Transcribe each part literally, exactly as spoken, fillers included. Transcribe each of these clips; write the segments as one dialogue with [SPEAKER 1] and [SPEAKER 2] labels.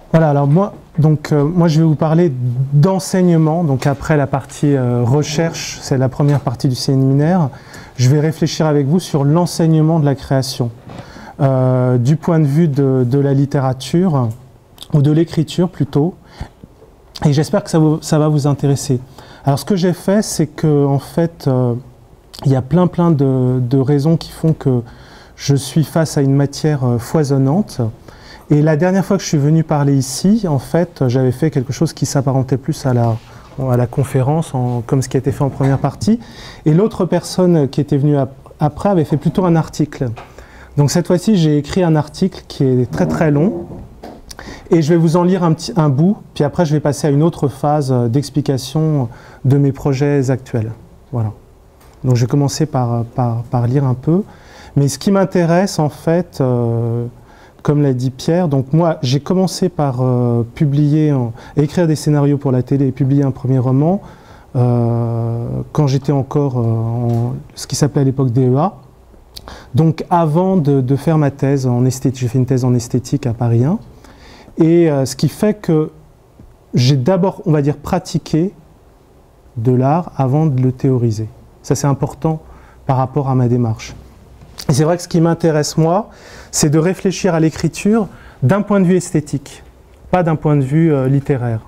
[SPEAKER 1] Voilà, alors moi, donc, euh, moi je vais vous parler d'enseignement, donc après la partie euh, recherche, c'est la première partie du séminaire, je vais réfléchir avec vous sur l'enseignement de la création, euh, du point de vue de, de la littérature, ou de l'écriture plutôt, et j'espère que ça, vous, ça va vous intéresser. Alors ce que j'ai fait, c'est que en fait, euh, il y a plein plein de, de raisons qui font que je suis face à une matière euh, foisonnante. Et la dernière fois que je suis venu parler ici, en fait, j'avais fait quelque chose qui s'apparentait plus à la, à la conférence, en, comme ce qui a été fait en première partie. Et l'autre personne qui était venue ap après avait fait plutôt un article. Donc cette fois-ci, j'ai écrit un article qui est très très long. Et je vais vous en lire un, petit, un bout, puis après je vais passer à une autre phase d'explication de mes projets actuels. Voilà. Donc je vais commencer par, par, par lire un peu. Mais ce qui m'intéresse en fait, euh, comme l'a dit Pierre, donc moi j'ai commencé par euh, publier, en, écrire des scénarios pour la télé et publier un premier roman euh, quand j'étais encore euh, en ce qui s'appelait à l'époque D E A. Donc avant de, de faire ma thèse en esthétique, j'ai fait une thèse en esthétique à Paris un. Et euh, ce qui fait que j'ai d'abord, on va dire, pratiqué de l'art avant de le théoriser. Ça c'est important par rapport à ma démarche. Et c'est vrai que ce qui m'intéresse moi, c'est de réfléchir à l'écriture d'un point de vue esthétique, pas d'un point de vue euh, littéraire.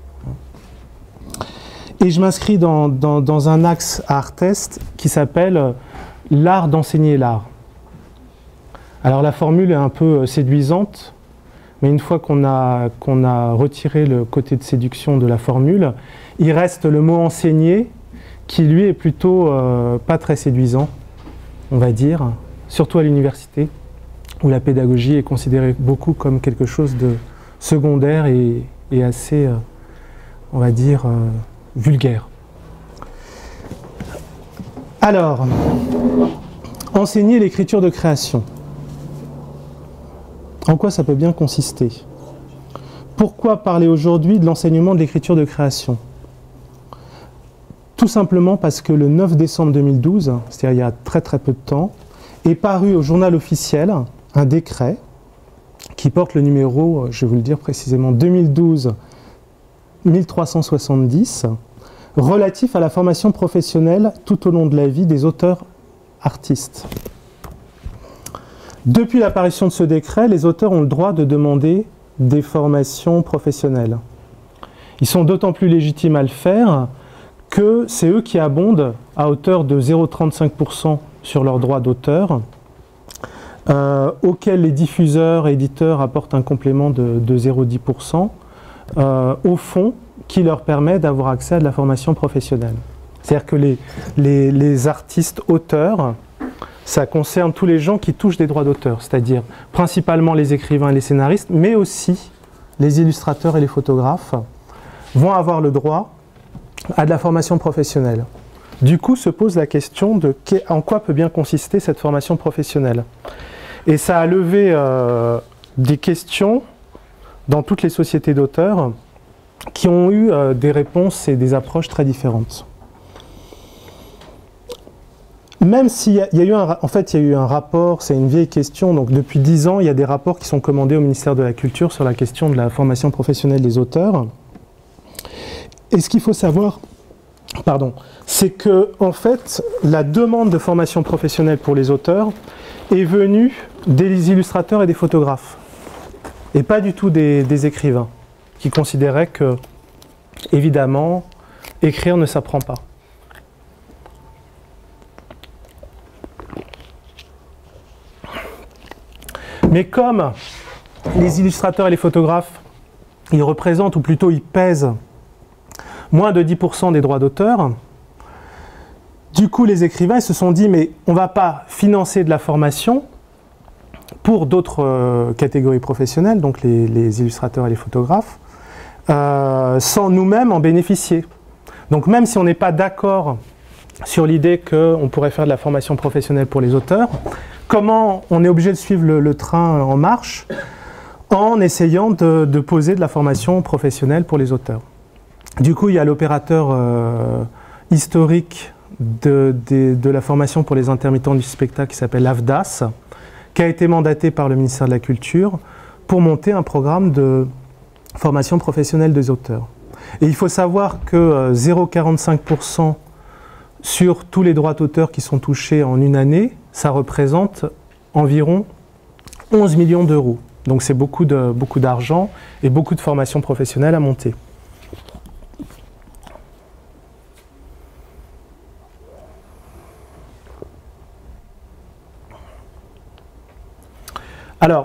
[SPEAKER 1] Et je m'inscris dans, dans, dans un axe à Artest qui s'appelle euh, l'art d'enseigner l'art. Alors la formule est un peu séduisante, mais une fois qu'on a, qu'on a retiré le côté de séduction de la formule, il reste le mot enseigner qui lui est plutôt euh, pas très séduisant, on va dire, surtout à l'université, où la pédagogie est considérée beaucoup comme quelque chose de secondaire et, et assez, euh, on va dire, euh, vulgaire. Alors, enseigner l'écriture de création. En quoi ça peut bien consister? Pourquoi parler aujourd'hui de l'enseignement de l'écriture de création? Tout simplement parce que le neuf décembre deux mille douze, c'est-à-dire il y a très très peu de temps, est paru au journal officiel un décret qui porte le numéro, je vais vous le dire précisément, deux mille douze mille trois cent soixante-dix, relatif à la formation professionnelle tout au long de la vie des auteurs artistes. Depuis l'apparition de ce décret, les auteurs ont le droit de demander des formations professionnelles. Ils sont d'autant plus légitimes à le faire que c'est eux qui abondent à hauteur de zéro virgule trente-cinq pour cent sur leurs droits d'auteur, euh, auxquels les diffuseurs et éditeurs apportent un complément de, de zéro virgule dix pour cent, euh, au fond, qui leur permet d'avoir accès à de la formation professionnelle. C'est-à-dire que les, les, les artistes auteurs, ça concerne tous les gens qui touchent des droits d'auteur, c'est-à-dire principalement les écrivains et les scénaristes, mais aussi les illustrateurs et les photographes vont avoir le droit à de la formation professionnelle. Du coup, se pose la question de en quoi peut bien consister cette formation professionnelle. Et ça a levé euh, des questions dans toutes les sociétés d'auteurs qui ont eu euh, des réponses et des approches très différentes. Même s'il y a, il y a eu un, en fait, il y a eu un rapport, c'est une vieille question, donc depuis dix ans, il y a des rapports qui sont commandés au ministère de la Culture sur la question de la formation professionnelle des auteurs. Et ce qu'il faut savoir, pardon, c'est que, en fait, la demande de formation professionnelle pour les auteurs est venue des illustrateurs et des photographes, et pas du tout des, des écrivains, qui considéraient que, évidemment, écrire ne s'apprend pas. Mais comme les illustrateurs et les photographes, ils représentent, ou plutôt ils pèsent, moins de dix pour cent des droits d'auteur, du coup les écrivains ils se sont dit mais on ne va pas financer de la formation pour d'autres euh, catégories professionnelles, donc les, les illustrateurs et les photographes, euh, sans nous-mêmes en bénéficier. Donc même si on n'est pas d'accord sur l'idée qu'on pourrait faire de la formation professionnelle pour les auteurs, comment on est obligé de suivre le, le train en marche en essayant de, de poser de la formation professionnelle pour les auteurs. Du coup, il y a l'opérateur euh, historique de, de, de la formation pour les intermittents du spectacle qui s'appelle l'A F D A S, qui a été mandaté par le ministère de la Culture pour monter un programme de, formation professionnelle des auteurs. Et il faut savoir que euh, zéro virgule quarante-cinq pour cent sur tous les droits d'auteur qui sont touchés en une année, ça représente environ onze millions d'euros. Donc c'est beaucoup de, beaucoup d'argent et beaucoup de formations professionnelles à monter. Alors,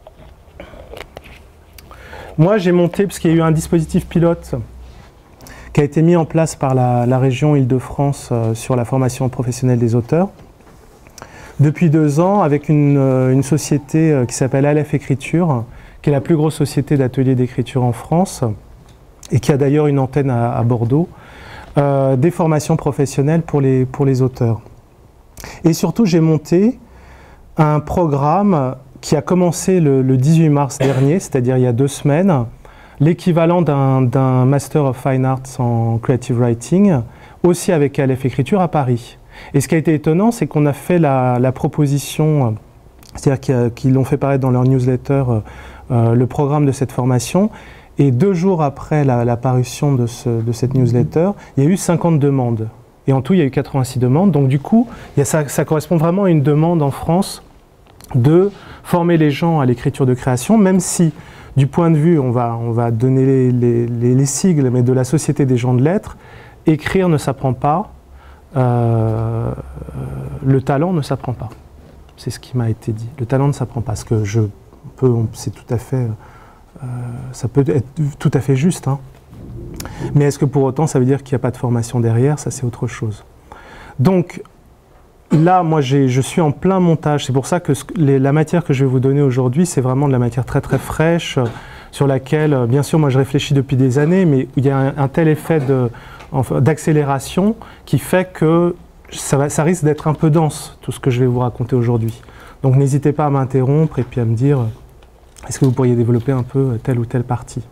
[SPEAKER 1] moi j'ai monté, parce qu'il y a eu un dispositif pilote qui a été mis en place par la, la région Île-de-France euh, sur la formation professionnelle des auteurs, depuis deux ans avec une, euh, une société euh, qui s'appelle Aleph Écriture, qui est la plus grosse société d'ateliers d'écriture en France, et qui a d'ailleurs une antenne à, à Bordeaux, euh, des formations professionnelles pour les, pour les auteurs. Et surtout j'ai monté un programme qui a commencé le, le dix-huit mars dernier, c'est-à-dire il y a deux semaines, l'équivalent d'un Master of Fine Arts en Creative Writing, aussi avec Aleph Écriture à Paris. Et ce qui a été étonnant, c'est qu'on a fait la, la proposition, c'est-à-dire qu'ils l'ont fait paraître dans leur newsletter, euh, le programme de cette formation, et deux jours après la, la parution de, ce, de cette newsletter, il y a eu cinquante demandes. Et en tout, il y a eu quatre-vingt-six demandes. Donc du coup, il y a, ça, ça correspond vraiment à une demande en France de former les gens à l'écriture de création, même si, du point de vue, on va, on va donner les, les, les, les sigles, mais de la Société des gens de lettres, écrire ne s'apprend pas, euh, le talent ne s'apprend pas. C'est ce qui m'a été dit. Le talent ne s'apprend pas, parce que je peux, c'est tout à fait, euh, ça peut être tout à fait juste, hein. Mais est-ce que pour autant ça veut dire qu'il n'y a pas de formation derrière? Ça, c'est autre chose. Donc, là, moi, je suis en plein montage. C'est pour ça que ce, les, la matière que je vais vous donner aujourd'hui, c'est vraiment de la matière très très fraîche, euh, sur laquelle, euh, bien sûr, moi je réfléchis depuis des années, mais il y a un, un tel effet de, enfin, d'accélération qui fait que ça, va, ça risque d'être un peu dense, tout ce que je vais vous raconter aujourd'hui. Donc n'hésitez pas à m'interrompre et puis à me dire, euh, est-ce que vous pourriez développer un peu telle ou telle partie.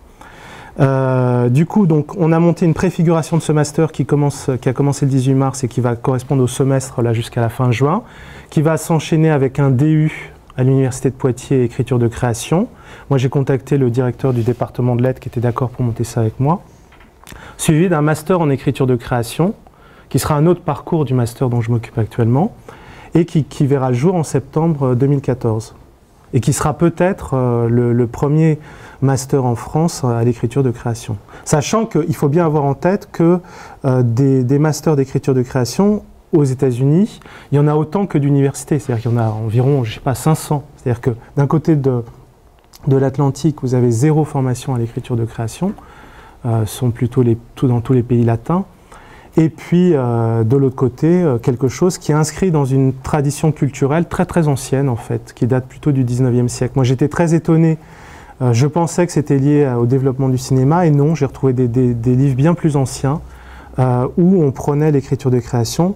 [SPEAKER 1] Euh, du coup, donc, on a monté une préfiguration de ce master qui, commence, qui a commencé le dix-huit mars et qui va correspondre au semestre là jusqu'à la fin juin, qui va s'enchaîner avec un D U à l'Université de Poitiers, écriture de création. Moi, j'ai contacté le directeur du département de lettres qui était d'accord pour monter ça avec moi, suivi d'un master en écriture de création, qui sera un autre parcours du master dont je m'occupe actuellement, et qui, qui verra le jour en septembre deux mille quatorze. Et qui sera peut-être euh, le, le premier master en France à l'écriture de création. Sachant qu'il faut bien avoir en tête que euh, des, des masters d'écriture de création aux États-Unis, il y en a autant que d'universités. C'est-à-dire qu'il y en a environ, je ne sais pas, cinq cents. C'est-à-dire que d'un côté de, de l'Atlantique, vous avez zéro formation à l'écriture de création. Euh, ce sont plutôt les, tout dans tous les pays latins. Et puis, euh, de l'autre côté, euh, quelque chose qui est inscrit dans une tradition culturelle très très ancienne, en fait, qui date plutôt du dix-neuvième siècle. Moi, j'étais très étonné. Euh, je pensais que c'était lié euh, au développement du cinéma, et non, j'ai retrouvé des, des, des livres bien plus anciens, euh, où on prenait l'écriture de création,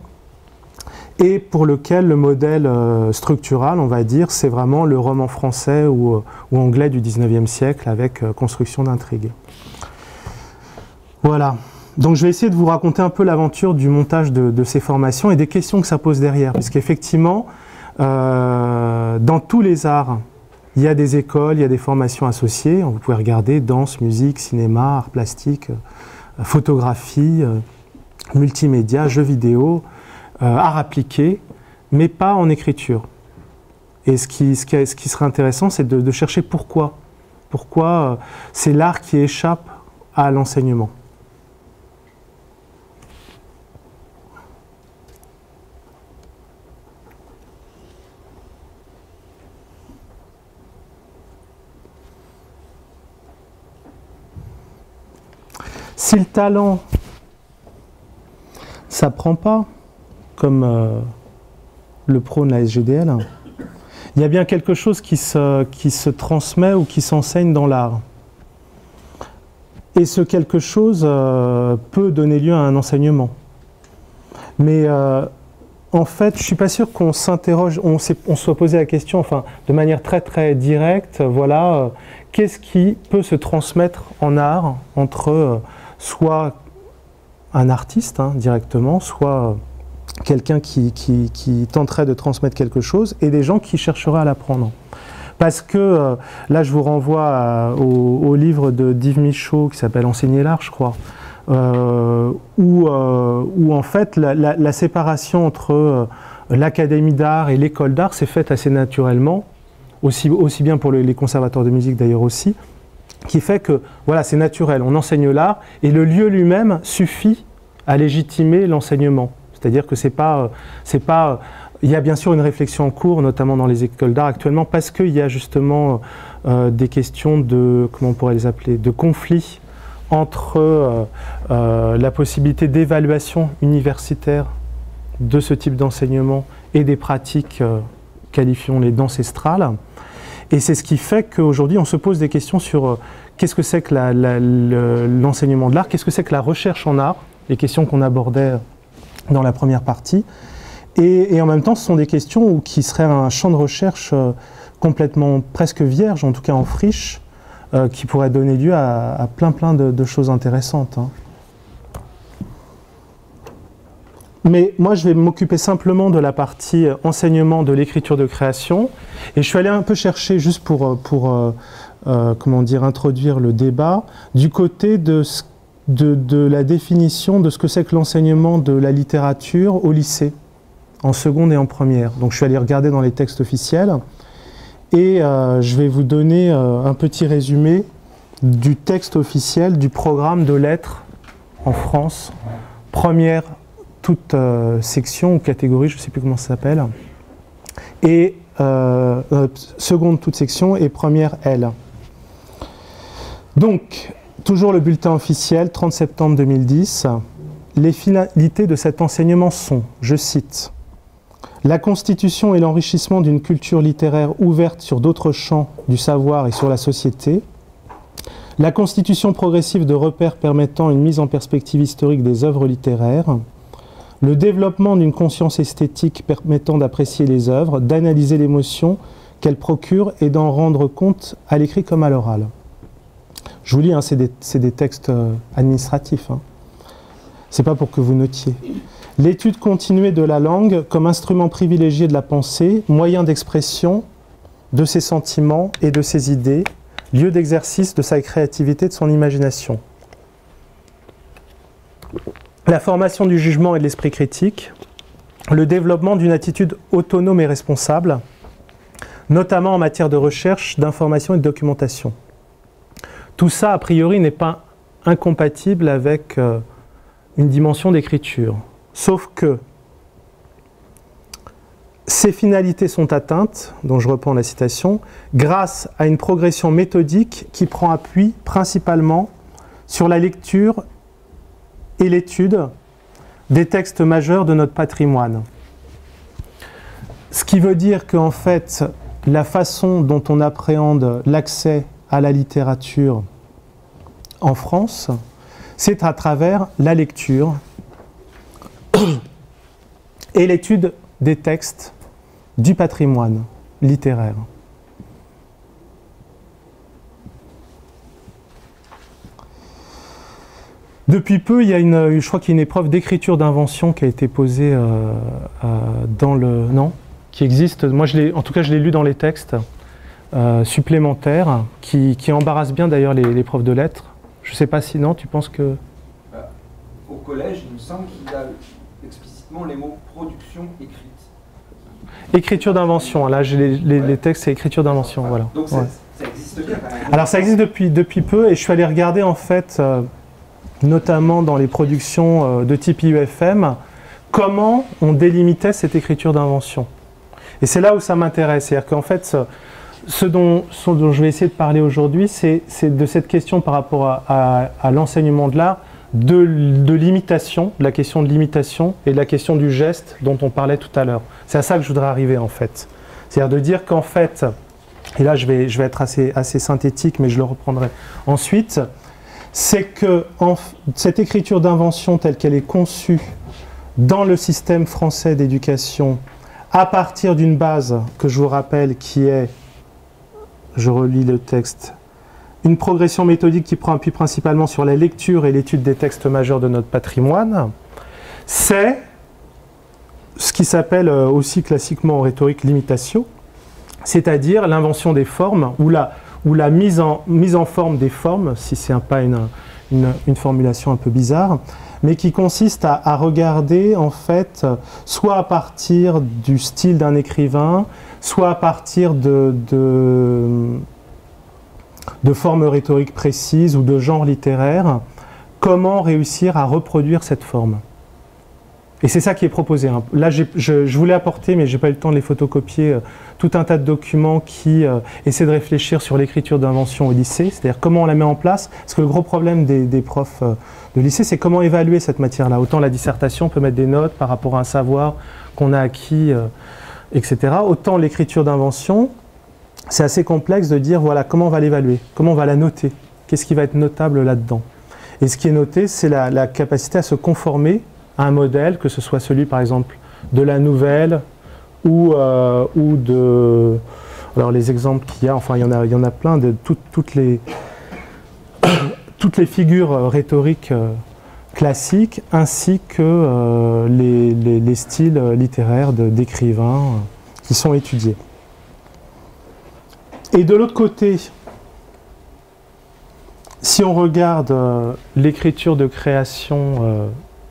[SPEAKER 1] et pour lequel le modèle euh, structural, on va dire, c'est vraiment le roman français ou, ou anglais du dix-neuvième siècle, avec euh, construction d'intrigues. Voilà. Donc je vais essayer de vous raconter un peu l'aventure du montage de, de ces formations et des questions que ça pose derrière. Parce qu'effectivement, euh, dans tous les arts, il y a des écoles, il y a des formations associées. Vous pouvez regarder danse, musique, cinéma, art plastique, euh, photographie, euh, multimédia, jeux vidéo, euh, art appliqué, mais pas en écriture. Et ce qui, ce qui, ce qui serait intéressant, c'est de, de chercher pourquoi. Pourquoi euh, c'est l'art qui échappe à l'enseignement. Si le talent, ça ne prend pas, comme euh, le prône la S G D L, il y a bien quelque chose qui se, qui se transmet ou qui s'enseigne dans l'art. Et ce quelque chose euh, peut donner lieu à un enseignement. Mais euh, en fait, je ne suis pas sûr qu'on s'interroge, on, on soit posé la question, enfin, de manière très très directe, voilà, euh, qu'est-ce qui peut se transmettre en art entre euh, soit un artiste hein, directement, soit euh, quelqu'un qui, qui, qui tenterait de transmettre quelque chose, et des gens qui chercheraient à l'apprendre. Parce que, euh, là je vous renvoie à, au, au livre de d'Yves Michaud qui s'appelle « Enseigner l'art », je crois, euh, où, euh, où en fait la, la, la séparation entre euh, l'académie d'art et l'école d'art s'est faite assez naturellement, aussi, aussi bien pour le, les conservatoires de musique d'ailleurs aussi, qui fait que voilà, c'est naturel, on enseigne l'art et le lieu lui-même suffit à légitimer l'enseignement. C'est-à-dire que c'est pas, c'est pas, il y a bien sûr une réflexion en cours, notamment dans les écoles d'art actuellement, parce qu'il y a justement euh, des questions de, comment on pourrait les appeler, de conflits entre euh, euh, la possibilité d'évaluation universitaire de ce type d'enseignement et des pratiques, euh, qualifions-les d'ancestrales. Et c'est ce qui fait qu'aujourd'hui on se pose des questions sur euh, qu'est-ce que c'est que la, la, l'enseignement de l'art, qu'est-ce que c'est que la recherche en art, les questions qu'on abordait dans la première partie, et, et en même temps ce sont des questions où, qui seraient un champ de recherche euh, complètement presque vierge, en tout cas en friche, euh, qui pourrait donner lieu à, à plein plein de, de choses intéressantes. Hein. Mais moi je vais m'occuper simplement de la partie enseignement de l'écriture de création, et je suis allé un peu chercher, juste pour, pour euh, euh, comment dire, introduire le débat, du côté de ce De, de la définition de ce que c'est que l'enseignement de la littérature au lycée, en seconde et en première. Donc je suis allé regarder dans les textes officiels et euh, je vais vous donner euh, un petit résumé du texte officiel du programme de lettres en France, première toute euh, section ou catégorie, je ne sais plus comment ça s'appelle, et euh, euh, seconde toute section et première L. Donc, toujours le bulletin officiel, trente septembre deux mille dix. Les finalités de cet enseignement sont, je cite, « La constitution et l'enrichissement d'une culture littéraire ouverte sur d'autres champs du savoir et sur la société, la constitution progressive de repères permettant une mise en perspective historique des œuvres littéraires, le développement d'une conscience esthétique permettant d'apprécier les œuvres, d'analyser l'émotion qu'elles procurent et d'en rendre compte à l'écrit comme à l'oral. » Je vous lis, hein, c'est des, c'est des textes euh, administratifs. Hein. C'est pas pour que vous notiez. L'étude continuée de la langue comme instrument privilégié de la pensée, moyen d'expression de ses sentiments et de ses idées, lieu d'exercice de sa créativité, de son imagination. La formation du jugement et de l'esprit critique, le développement d'une attitude autonome et responsable, notamment en matière de recherche, d'information et de documentation. Tout ça, a priori, n'est pas incompatible avec euh, une dimension d'écriture. Sauf que ces finalités sont atteintes, dont je reprends la citation, grâce à une progression méthodique qui prend appui principalement sur la lecture et l'étude des textes majeurs de notre patrimoine. Ce qui veut dire qu'en fait, la façon dont on appréhende l'accès à la littérature en France, c'est à travers la lecture et l'étude des textes du patrimoine littéraire. Depuis peu, il y a une, je crois qu'il y a une épreuve d'écriture d'invention qui a été posée euh, euh, dans le... Non, qui existe. Moi, je l'ai, en tout cas, je l'ai lu dans les textes euh, supplémentaires, qui, qui embarrassent bien d'ailleurs les, les profs de lettres. Je ne sais pas si, non, tu penses que...
[SPEAKER 2] Bah, au collège, il me semble qu'il y a explicitement les mots production écrite.
[SPEAKER 1] Écriture d'invention, là, j'ai les, les, ouais. les textes, c'est écriture d'invention, ouais. Voilà.
[SPEAKER 2] Donc
[SPEAKER 1] ouais.
[SPEAKER 2] ça existe bien.
[SPEAKER 1] Alors ça existe depuis, depuis peu, et je suis allé regarder en fait, euh, notamment dans les productions euh, de type I U F M, comment on délimitait cette écriture d'invention. Et c'est là où ça m'intéresse, c'est-à-dire qu'en fait, ce, ce, dont, ce dont je vais essayer de parler aujourd'hui, c'est de cette question par rapport à, à, à l'enseignement de l'art, de, de l'imitation, de la question de l'imitation et de la question du geste dont on parlait tout à l'heure. C'est à ça que je voudrais arriver en fait. C'est-à-dire de dire qu'en fait, et là je vais, je vais être assez, assez synthétique, mais je le reprendrai ensuite, c'est que en, cette écriture d'invention telle qu'elle est conçue dans le système français d'éducation, à partir d'une base que je vous rappelle qui est, je relis le texte, une progression méthodique qui prend appui principalement sur la lecture et l'étude des textes majeurs de notre patrimoine, c'est ce qui s'appelle aussi classiquement en rhétorique l'imitatio, c'est-à-dire l'invention des formes, ou la, ou la mise, en, mise en forme des formes, si c'est pas une, une, une formulation un peu bizarre, mais qui consiste à, à regarder, en fait, soit à partir du style d'un écrivain, soit à partir de, de, de formes rhétoriques précises ou de genres littéraires, comment réussir à reproduire cette forme. Et c'est ça qui est proposé. Là, je, je voulais apporter, mais je n'ai pas eu le temps de les photocopier, euh, tout un tas de documents qui euh, essaient de réfléchir sur l'écriture d'invention au lycée, c'est-à-dire comment on la met en place. Parce que le gros problème des, des profs euh, de lycée, c'est comment évaluer cette matière-là. Autant la dissertation, on peut mettre des notes par rapport à un savoir qu'on a acquis, euh, et cetera. Autant l'écriture d'invention, c'est assez complexe de dire, voilà, comment on va l'évaluer, comment on va la noter, qu'est-ce qui va être notable là-dedans. Et ce qui est noté, c'est la, la capacité à se conformer à un modèle, que ce soit celui, par exemple, de la nouvelle ou, euh, ou de... Alors, les exemples qu'il y a, enfin, il y en a, il y en a plein, de tout, toutes, les, toutes les figures rhétoriques euh, classiques, ainsi que euh, les, les, les styles littéraires d'écrivains euh, qui sont étudiés. Et de l'autre côté, si on regarde euh, l'écriture de création euh,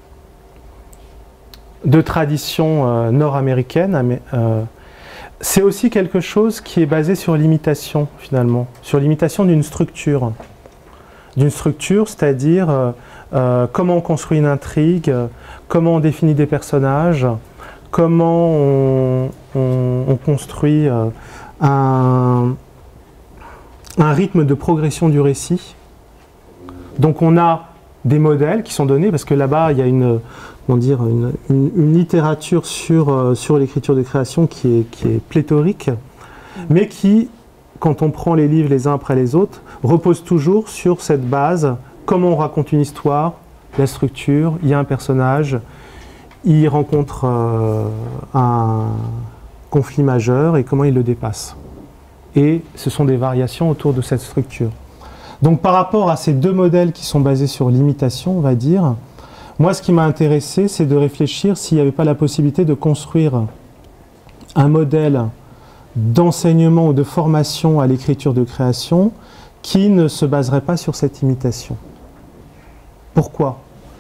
[SPEAKER 1] de tradition euh, nord-américaine, euh, c'est aussi quelque chose qui est basé sur l'imitation, finalement, sur l'imitation d'une structure. D'une structure, c'est-à-dire euh, euh, comment on construit une intrigue, euh, comment on définit des personnages, comment on, on, on construit euh, un, un rythme de progression du récit. Donc on a des modèles qui sont donnés, parce que là-bas, il y a une, comment dire, une, une, une littérature sur, euh, sur l'écriture de création qui est, qui est pléthorique, mais qui, quand on prend les livres les uns après les autres, repose toujours sur cette base, comment on raconte une histoire, la structure, il y a un personnage, il rencontre euh, un conflit majeur et comment il le dépasse. Et ce sont des variations autour de cette structure. Donc par rapport à ces deux modèles qui sont basés sur l'imitation, on va dire, moi ce qui m'a intéressé, c'est de réfléchir s'il n'y avait pas la possibilité de construire un modèle d'enseignement ou de formation à l'écriture de création qui ne se baserait pas sur cette imitation. Pourquoi ?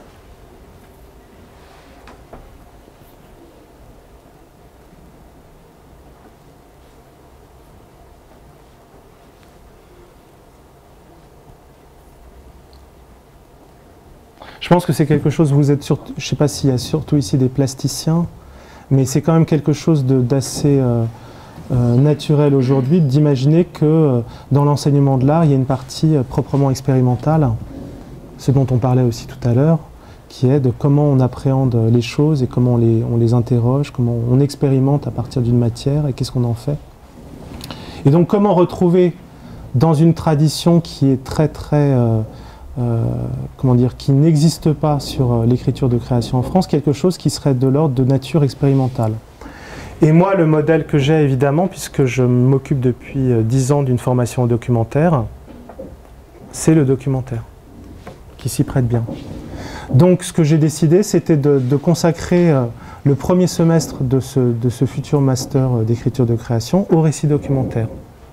[SPEAKER 1] Je pense que c'est quelque chose, vous êtes sur, je ne sais pas s'il y a surtout ici des plasticiens, mais c'est quand même quelque chose d'assez euh, euh, naturel aujourd'hui d'imaginer que euh, dans l'enseignement de l'art, il y a une partie euh, proprement expérimentale, ce dont on parlait aussi tout à l'heure, qui est de comment on appréhende les choses et comment on les, on les interroge, comment on expérimente à partir d'une matière et qu'est-ce qu'on en fait. Et donc comment retrouver dans une tradition qui est très très... Euh, Euh, comment dire, qui n'existe pas sur euh, l'écriture de création en France, quelque chose qui serait de l'ordre de nature expérimentale. Et moi, le modèle que j'ai, évidemment, puisque je m'occupe depuis euh, dix ans d'une formation au documentaire, c'est le documentaire, qui s'y prête bien. Donc, ce que j'ai décidé, c'était de, de consacrer euh, le premier semestre de ce, de ce futur master euh, d'écriture de création au récit documentaire.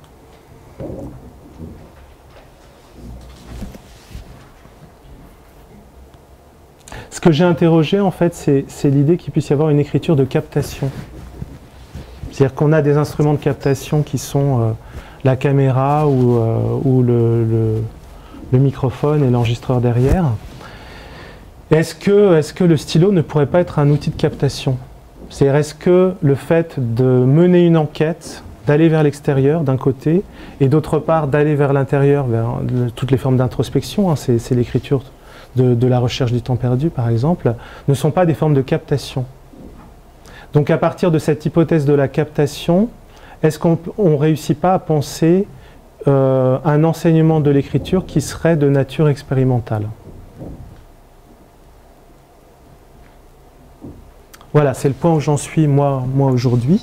[SPEAKER 1] Ce que j'ai interrogé, en fait, c'est l'idée qu'il puisse y avoir une écriture de captation. C'est-à-dire qu'on a des instruments de captation qui sont euh, la caméra ou, euh, ou le, le, le microphone et l'enregistreur derrière. Est-ce que, est-ce que le stylo ne pourrait pas être un outil de captation? C'est-à-dire, est-ce que le fait de mener une enquête, d'aller vers l'extérieur d'un côté, et d'autre part d'aller vers l'intérieur, vers toutes les formes d'introspection, hein, c'est l'écriture De, de la recherche du temps perdu, par exemple, ne sont pas des formes de captation. Donc à partir de cette hypothèse de la captation, est-ce qu'on ne réussit pas à penser euh, un enseignement de l'écriture qui serait de nature expérimentale? Voilà, c'est le point où j'en suis moi, moi aujourd'hui.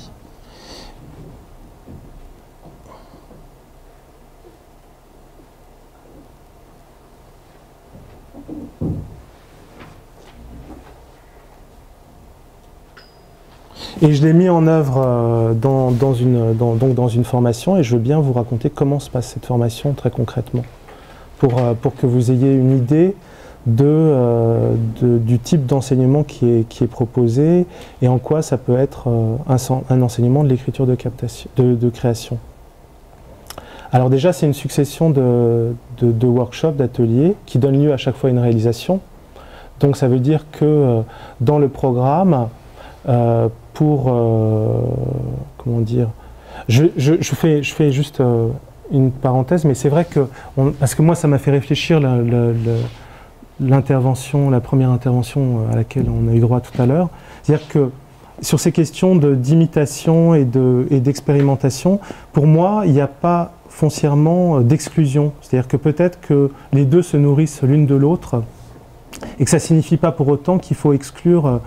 [SPEAKER 1] Et je l'ai mis en œuvre euh, dans, dans, une, dans, donc dans une formation, et je veux bien vous raconter comment se passe cette formation très concrètement, pour, euh, pour que vous ayez une idée de, euh, de, du type d'enseignement qui est, qui est proposé, et en quoi ça peut être euh, un, un enseignement de l'écriture de, captation, de, de création. Alors déjà, c'est une succession de, de, de workshops, d'ateliers, qui donnent lieu à chaque fois à une réalisation. Donc ça veut dire que euh, dans le programme, euh, pour, euh, comment dire, je, je, je, fais, je fais juste euh, une parenthèse, mais c'est vrai que, on, parce que moi ça m'a fait réfléchir l'intervention, la première intervention à laquelle on a eu droit tout à l'heure, c'est-à-dire que sur ces questions d'imitation et d'expérimentation, de, pour moi, il n'y a pas foncièrement d'exclusion, c'est-à-dire que peut-être que les deux se nourrissent l'une de l'autre, et que ça ne signifie pas pour autant qu'il faut exclure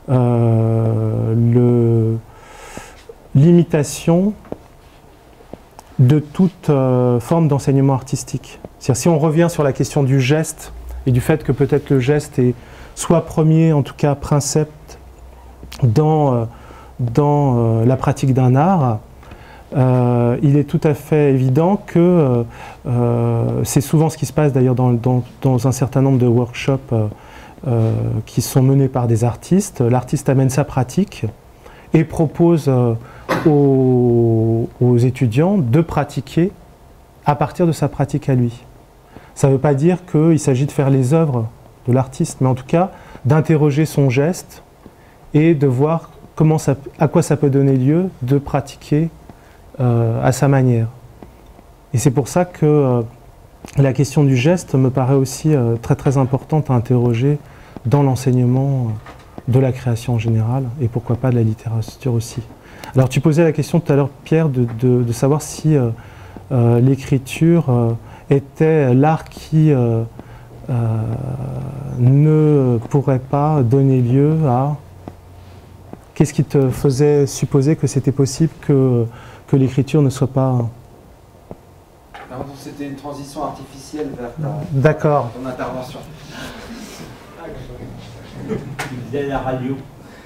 [SPEAKER 1] euh, l'imitation de toute euh, forme d'enseignement artistique. C'est-à-dire si on revient sur la question du geste, et du fait que peut-être le geste est soit premier, en tout cas princeps, dans, euh, dans euh, la pratique d'un art, Euh, il est tout à fait évident que euh, euh, c'est souvent ce qui se passe d'ailleurs dans, dans, dans un certain nombre de workshops euh, euh, qui sont menés par des artistes. L'artiste amène sa pratique et propose euh, aux, aux étudiants de pratiquer à partir de sa pratique à lui. Ça ne veut pas dire qu'il s'agit de faire les œuvres de l'artiste, mais en tout cas d'interroger son geste et de voir comment ça, à quoi ça peut donner lieu de pratiquer Euh, à sa manière. Et c'est pour ça que euh, la question du geste me paraît aussi euh, très très importante à interroger dans l'enseignement de la création en général, et pourquoi pas de la littérature aussi. Alors tu posais la question tout à l'heure, Pierre, de, de, de savoir si euh, euh, l'écriture euh, était l'art qui euh, euh, ne pourrait pas donner lieu à... Qu'est-ce qui te faisait supposer que c'était possible que que l'écriture ne soit pas...
[SPEAKER 2] C'était une transition artificielle vers ta, ton intervention.
[SPEAKER 3] Dès la radio.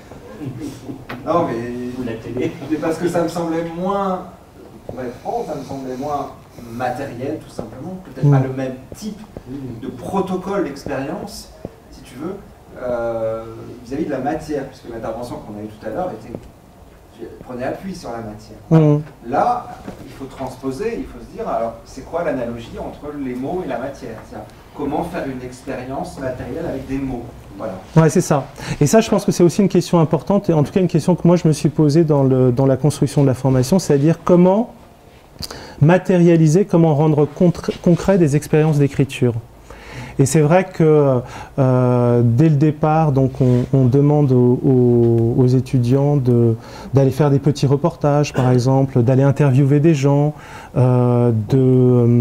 [SPEAKER 2] Non, mais...
[SPEAKER 3] Ou la télé.
[SPEAKER 2] Mais parce que ça me semblait moins... Pour être franc, ça me semblait moins matériel, tout simplement. Peut-être mmh. pas le même type de protocole d'expérience, si tu veux, vis-à-vis euh, -vis de la matière, puisque l'intervention qu'on a eue tout à l'heure était... prenez appui sur la matière. Mmh. Là, il faut transposer, il faut se dire, alors, c'est quoi l'analogie entre les mots et la matière? Comment faire une expérience matérielle avec des mots? Voilà.
[SPEAKER 1] Ouais, c'est ça. Et ça, je pense que c'est aussi une question importante, et en tout cas une question que moi je me suis posée dans, le, dans la construction de la formation, c'est-à-dire comment matérialiser, comment rendre concret des expériences d'écriture. Et c'est vrai que euh, dès le départ, donc on, on demande aux, aux, aux étudiants d'aller faire des petits reportages, par exemple, d'aller interviewer des gens, euh, de,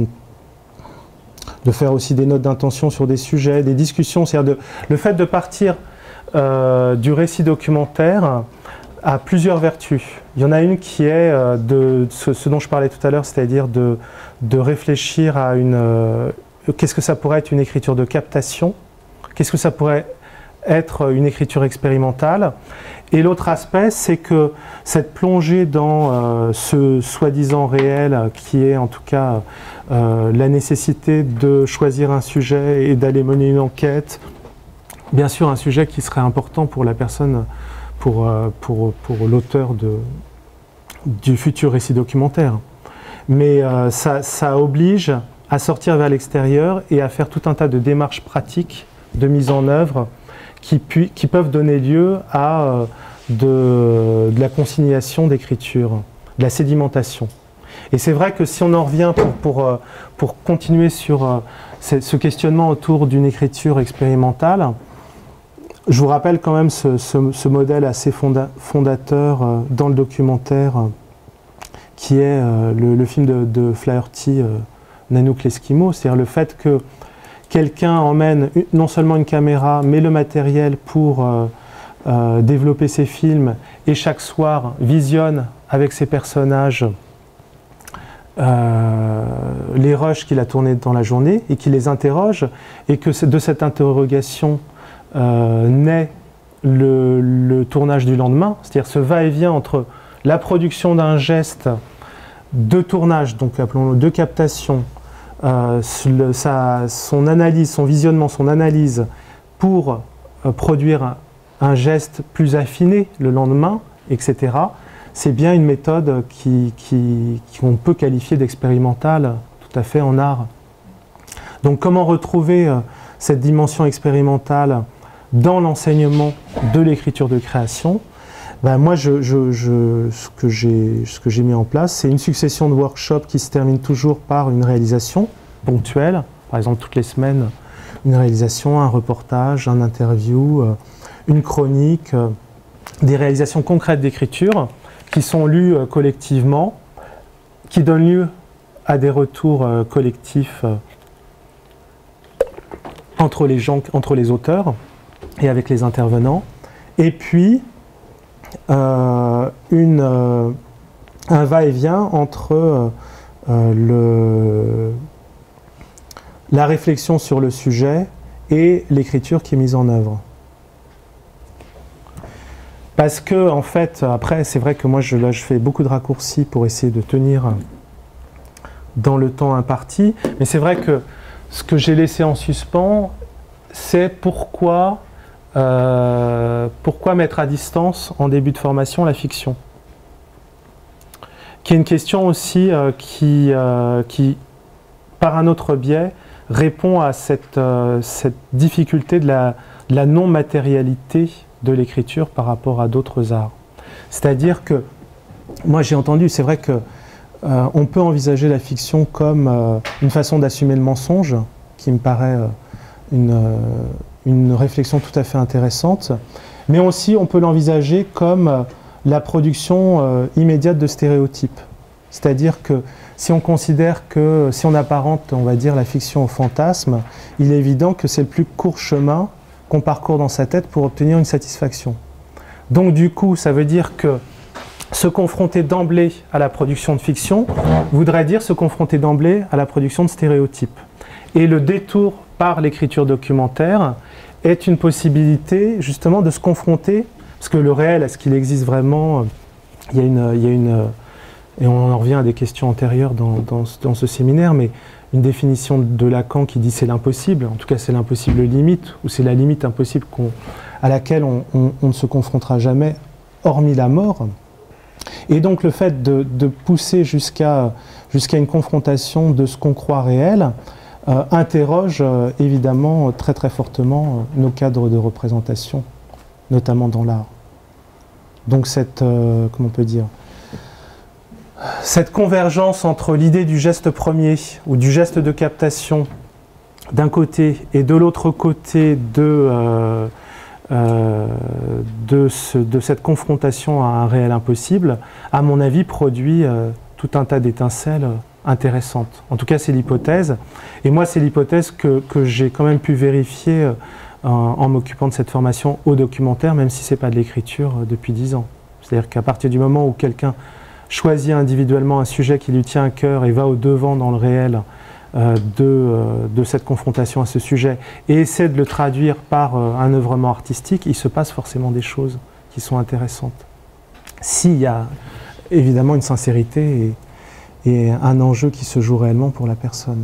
[SPEAKER 1] de faire aussi des notes d'intention sur des sujets, des discussions. C'est-à-dire de, le fait de partir euh, du récit documentaire a plusieurs vertus. Il y en a une qui est euh, de ce, ce dont je parlais tout à l'heure, c'est-à-dire de, de réfléchir à une... Euh, qu'est-ce que ça pourrait être une écriture de captation? Qu'est-ce que ça pourrait être une écriture expérimentale? Et l'autre aspect, c'est que cette plongée dans euh, ce soi-disant réel, qui est en tout cas euh, la nécessité de choisir un sujet et d'aller mener une enquête, bien sûr un sujet qui serait important pour la personne, pour, euh, pour, pour l'auteur du futur récit documentaire. Mais euh, ça, ça oblige à sortir vers l'extérieur et à faire tout un tas de démarches pratiques, de mise en œuvre, qui, qui peuvent donner lieu à euh, de, de la consignation d'écriture, de la sédimentation. Et c'est vrai que si on en revient pour, pour, pour continuer sur euh, ce questionnement autour d'une écriture expérimentale, je vous rappelle quand même ce, ce, ce modèle assez fonda, fondateur euh, dans le documentaire, euh, qui est euh, le, le film de, de Flaherty, euh, Nanook l'Esquimau, c'est-à-dire le fait que quelqu'un emmène non seulement une caméra, mais le matériel pour euh, euh, développer ses films, et chaque soir visionne avec ses personnages euh, les rushs qu'il a tournés dans la journée, et qui les interroge, et que de cette interrogation euh, naît le, le tournage du lendemain, c'est-à-dire ce va-et-vient entre la production d'un geste de tournage, donc appelons-le de captation, euh, le, sa, son analyse, son visionnement, son analyse pour euh, produire un, un geste plus affiné le lendemain, et cetera. C'est bien une méthode qui, qui, qu'on peut qualifier d'expérimentale tout à fait en art. Donc comment retrouver euh, cette dimension expérimentale dans l'enseignement de l'écriture de création? Ben moi, je, je, je, ce que j'ai ce que j'ai mis en place, c'est une succession de workshops qui se termine toujours par une réalisation ponctuelle. Par exemple, toutes les semaines, une réalisation, un reportage, un interview, euh, une chronique, euh, des réalisations concrètes d'écriture qui sont lues euh, collectivement, qui donnent lieu à des retours euh, collectifs euh, entre les gens, entre les auteurs et avec les intervenants. Et puis, euh, une, euh, un va-et-vient entre euh, euh, le, la réflexion sur le sujet et l'écriture qui est mise en œuvre. Parce que, en fait, après, c'est vrai que moi, je, là, je fais beaucoup de raccourcis pour essayer de tenir dans le temps imparti. Mais c'est vrai que ce que j'ai laissé en suspens, c'est pourquoi, euh, pourquoi mettre à distance, en début de formation, la fiction. Qui est une question aussi euh, qui, euh, qui, par un autre biais, répond à cette, euh, cette difficulté de la, de la non-matérialité de l'écriture par rapport à d'autres arts. C'est-à-dire que, moi j'ai entendu, c'est vrai que euh, on peut envisager la fiction comme euh, une façon d'assumer le mensonge, qui me paraît euh, une, euh, une réflexion tout à fait intéressante, mais aussi on peut l'envisager comme euh, la production euh, immédiate de stéréotypes. C'est-à-dire que si on considère que, si on apparente, on va dire, la fiction au fantasme, il est évident que c'est le plus court chemin qu'on parcourt dans sa tête pour obtenir une satisfaction. Donc du coup, ça veut dire que se confronter d'emblée à la production de fiction voudrait dire se confronter d'emblée à la production de stéréotypes. Et le détour par l'écriture documentaire est une possibilité justement de se confronter, parce que le réel, est-ce qu'il existe vraiment? Il y a une, il y a une, et on en revient à des questions antérieures dans, dans, dans ce séminaire, mais une définition de Lacan qui dit c'est l'impossible, en tout cas c'est l'impossible limite, ou c'est la limite impossible qu'on, à laquelle on, on, on ne se confrontera jamais, hormis la mort. Et donc le fait de, de pousser jusqu'à jusqu'à une confrontation de ce qu'on croit réel euh, interroge euh, évidemment très très fortement euh, nos cadres de représentation, notamment dans l'art. Donc cette, euh, comment on peut dire, cette convergence entre l'idée du geste premier ou du geste de captation d'un côté et de l'autre côté de, euh, euh, de, ce, de cette confrontation à un réel impossible, à mon avis, produit euh, tout un tas d'étincelles intéressantes. En tout cas, c'est l'hypothèse. Et moi, c'est l'hypothèse que, que j'ai quand même pu vérifier euh, en, en m'occupant de cette formation au documentaire, même si ce n'est pas de l'écriture euh, depuis dix ans. C'est-à-dire qu'à partir du moment où quelqu'un choisit individuellement un sujet qui lui tient à cœur et va au-devant dans le réel euh, de, euh, de cette confrontation à ce sujet et essaie de le traduire par euh, un œuvrement artistique, il se passe forcément des choses qui sont intéressantes. S'il y a évidemment une sincérité et, et un enjeu qui se joue réellement pour la personne.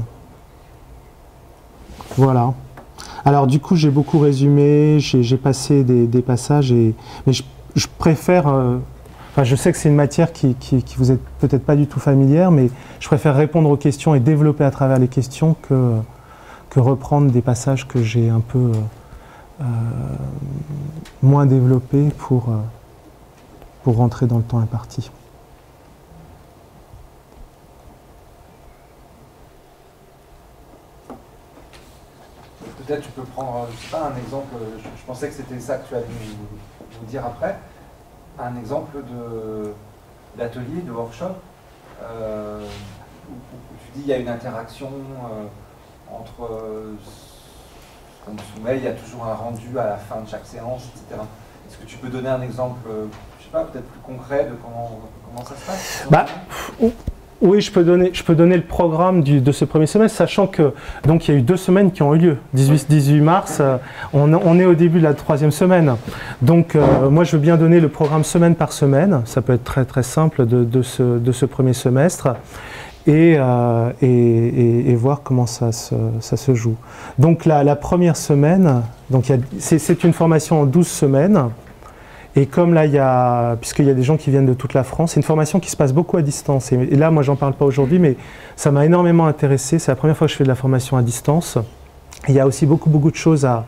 [SPEAKER 1] Voilà. Alors du coup, j'ai beaucoup résumé, j'ai passé des, des passages, et, mais je, je préfère... Euh, Enfin, je sais que c'est une matière qui, qui, qui vous est peut-être pas du tout familière, mais je préfère répondre aux questions et développer à travers les questions que, que reprendre des passages que j'ai un peu euh, moins développés pour, euh, pour rentrer dans le temps imparti.
[SPEAKER 2] Peut-être tu peux prendre, je sais pas, un exemple, je, je pensais que c'était ça que tu allais nous, nous dire après. Un exemple d'atelier, de, de workshop, euh, où, où tu dis qu'il y a une interaction euh, entre, euh, comme soumet, il y a toujours un rendu à la fin de chaque séance, et cetera. Est-ce que tu peux donner un exemple, je sais pas, peut-être plus concret de comment, comment ça se passe?
[SPEAKER 1] Bah, Oui, je peux donner, je peux donner le programme du, de ce premier semestre, sachant que donc il y a eu deux semaines qui ont eu lieu. dix-huit, dix-huit mars, euh, on, on est au début de la troisième semaine. Donc euh, moi, je veux bien donner le programme semaine par semaine. Ça peut être très très simple de, de, ce, de ce premier semestre. Et, euh, et, et, et voir comment ça se, ça se joue. Donc la, la première semaine, c'est une formation en douze semaines. Et comme là, il y a, puisqu'il y a des gens qui viennent de toute la France, c'est une formation qui se passe beaucoup à distance. Et, et là, moi, j'en parle pas aujourd'hui, mais ça m'a énormément intéressé. C'est la première fois que je fais de la formation à distance. Et il y a aussi beaucoup, beaucoup de choses à,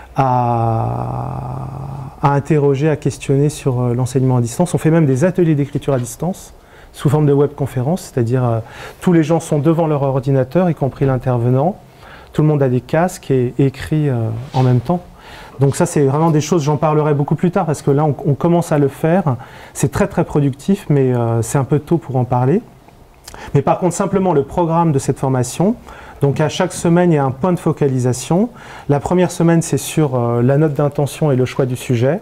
[SPEAKER 1] à, à interroger, à questionner sur euh, l'enseignement à distance. On fait même des ateliers d'écriture à distance, sous forme de webconférence, c'est-à-dire euh, tous les gens sont devant leur ordinateur, y compris l'intervenant. Tout le monde a des casques et, et écrit euh, en même temps. Donc ça, c'est vraiment des choses, j'en parlerai beaucoup plus tard, parce que là, on, on commence à le faire. C'est très, très productif, mais euh, c'est un peu tôt pour en parler. Mais par contre, simplement le programme de cette formation. Donc à chaque semaine, il y a un point de focalisation. La première semaine, c'est sur euh, la note d'intention et le choix du sujet.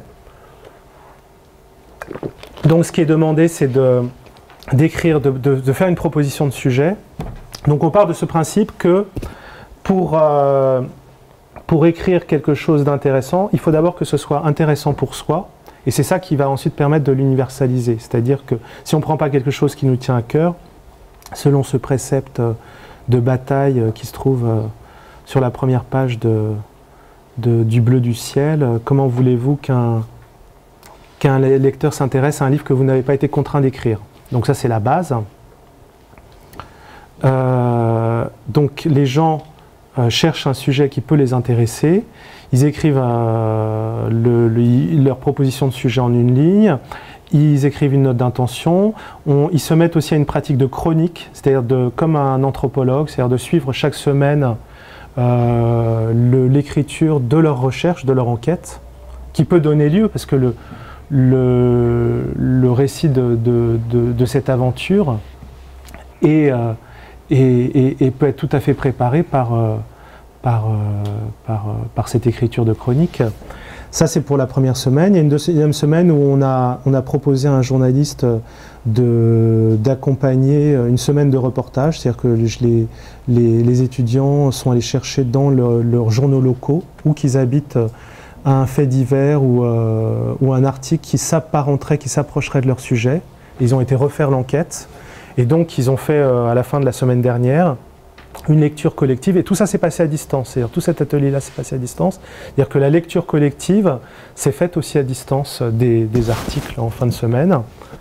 [SPEAKER 1] Donc ce qui est demandé, c'est de... d'écrire, de, de, de faire une proposition de sujet. Donc on part de ce principe que pour, euh, pour écrire quelque chose d'intéressant, il faut d'abord que ce soit intéressant pour soi, et c'est ça qui va ensuite permettre de l'universaliser. C'est-à-dire que si on ne prend pas quelque chose qui nous tient à cœur, selon ce précepte de bataille qui se trouve sur la première page de, de, du Bleu du ciel, comment voulez-vous qu'un qu'un lecteur s'intéresse à un livre que vous n'avez pas été contraint d'écrire? Donc ça, c'est la base. Euh, donc les gens euh, cherchent un sujet qui peut les intéresser. Ils écrivent euh, le, le, leur proposition de sujet en une ligne. Ils écrivent une note d'intention. Ils se mettent aussi à une pratique de chronique, c'est-à-dire de, comme un anthropologue, c'est-à-dire de suivre chaque semaine euh, l'écriture de leur recherche, de leur enquête, qui peut donner lieu, parce que le Le, le récit de, de, de, de cette aventure est, euh, est, est, est, peut être tout à fait préparé par, euh, par, euh, par, euh, par cette écriture de chronique. Ça, c'est pour la première semaine. Il y a une deuxième semaine où on a, on a proposé à un journaliste d'accompagner une semaine de reportage, c'est-à-dire que les, les, les étudiants sont allés chercher dans le, leurs journaux locaux, où qu'ils habitent, un fait divers ou, euh, ou un article qui s'apparenterait, qui s'approcherait de leur sujet. Ils ont été refaire l'enquête et donc ils ont fait euh, à la fin de la semaine dernière une lecture collective, et tout ça s'est passé à distance. C'est-à-dire tout cet atelier-là s'est passé à distance. C'est-à-dire que la lecture collective s'est faite aussi à distance des, des articles en fin de semaine.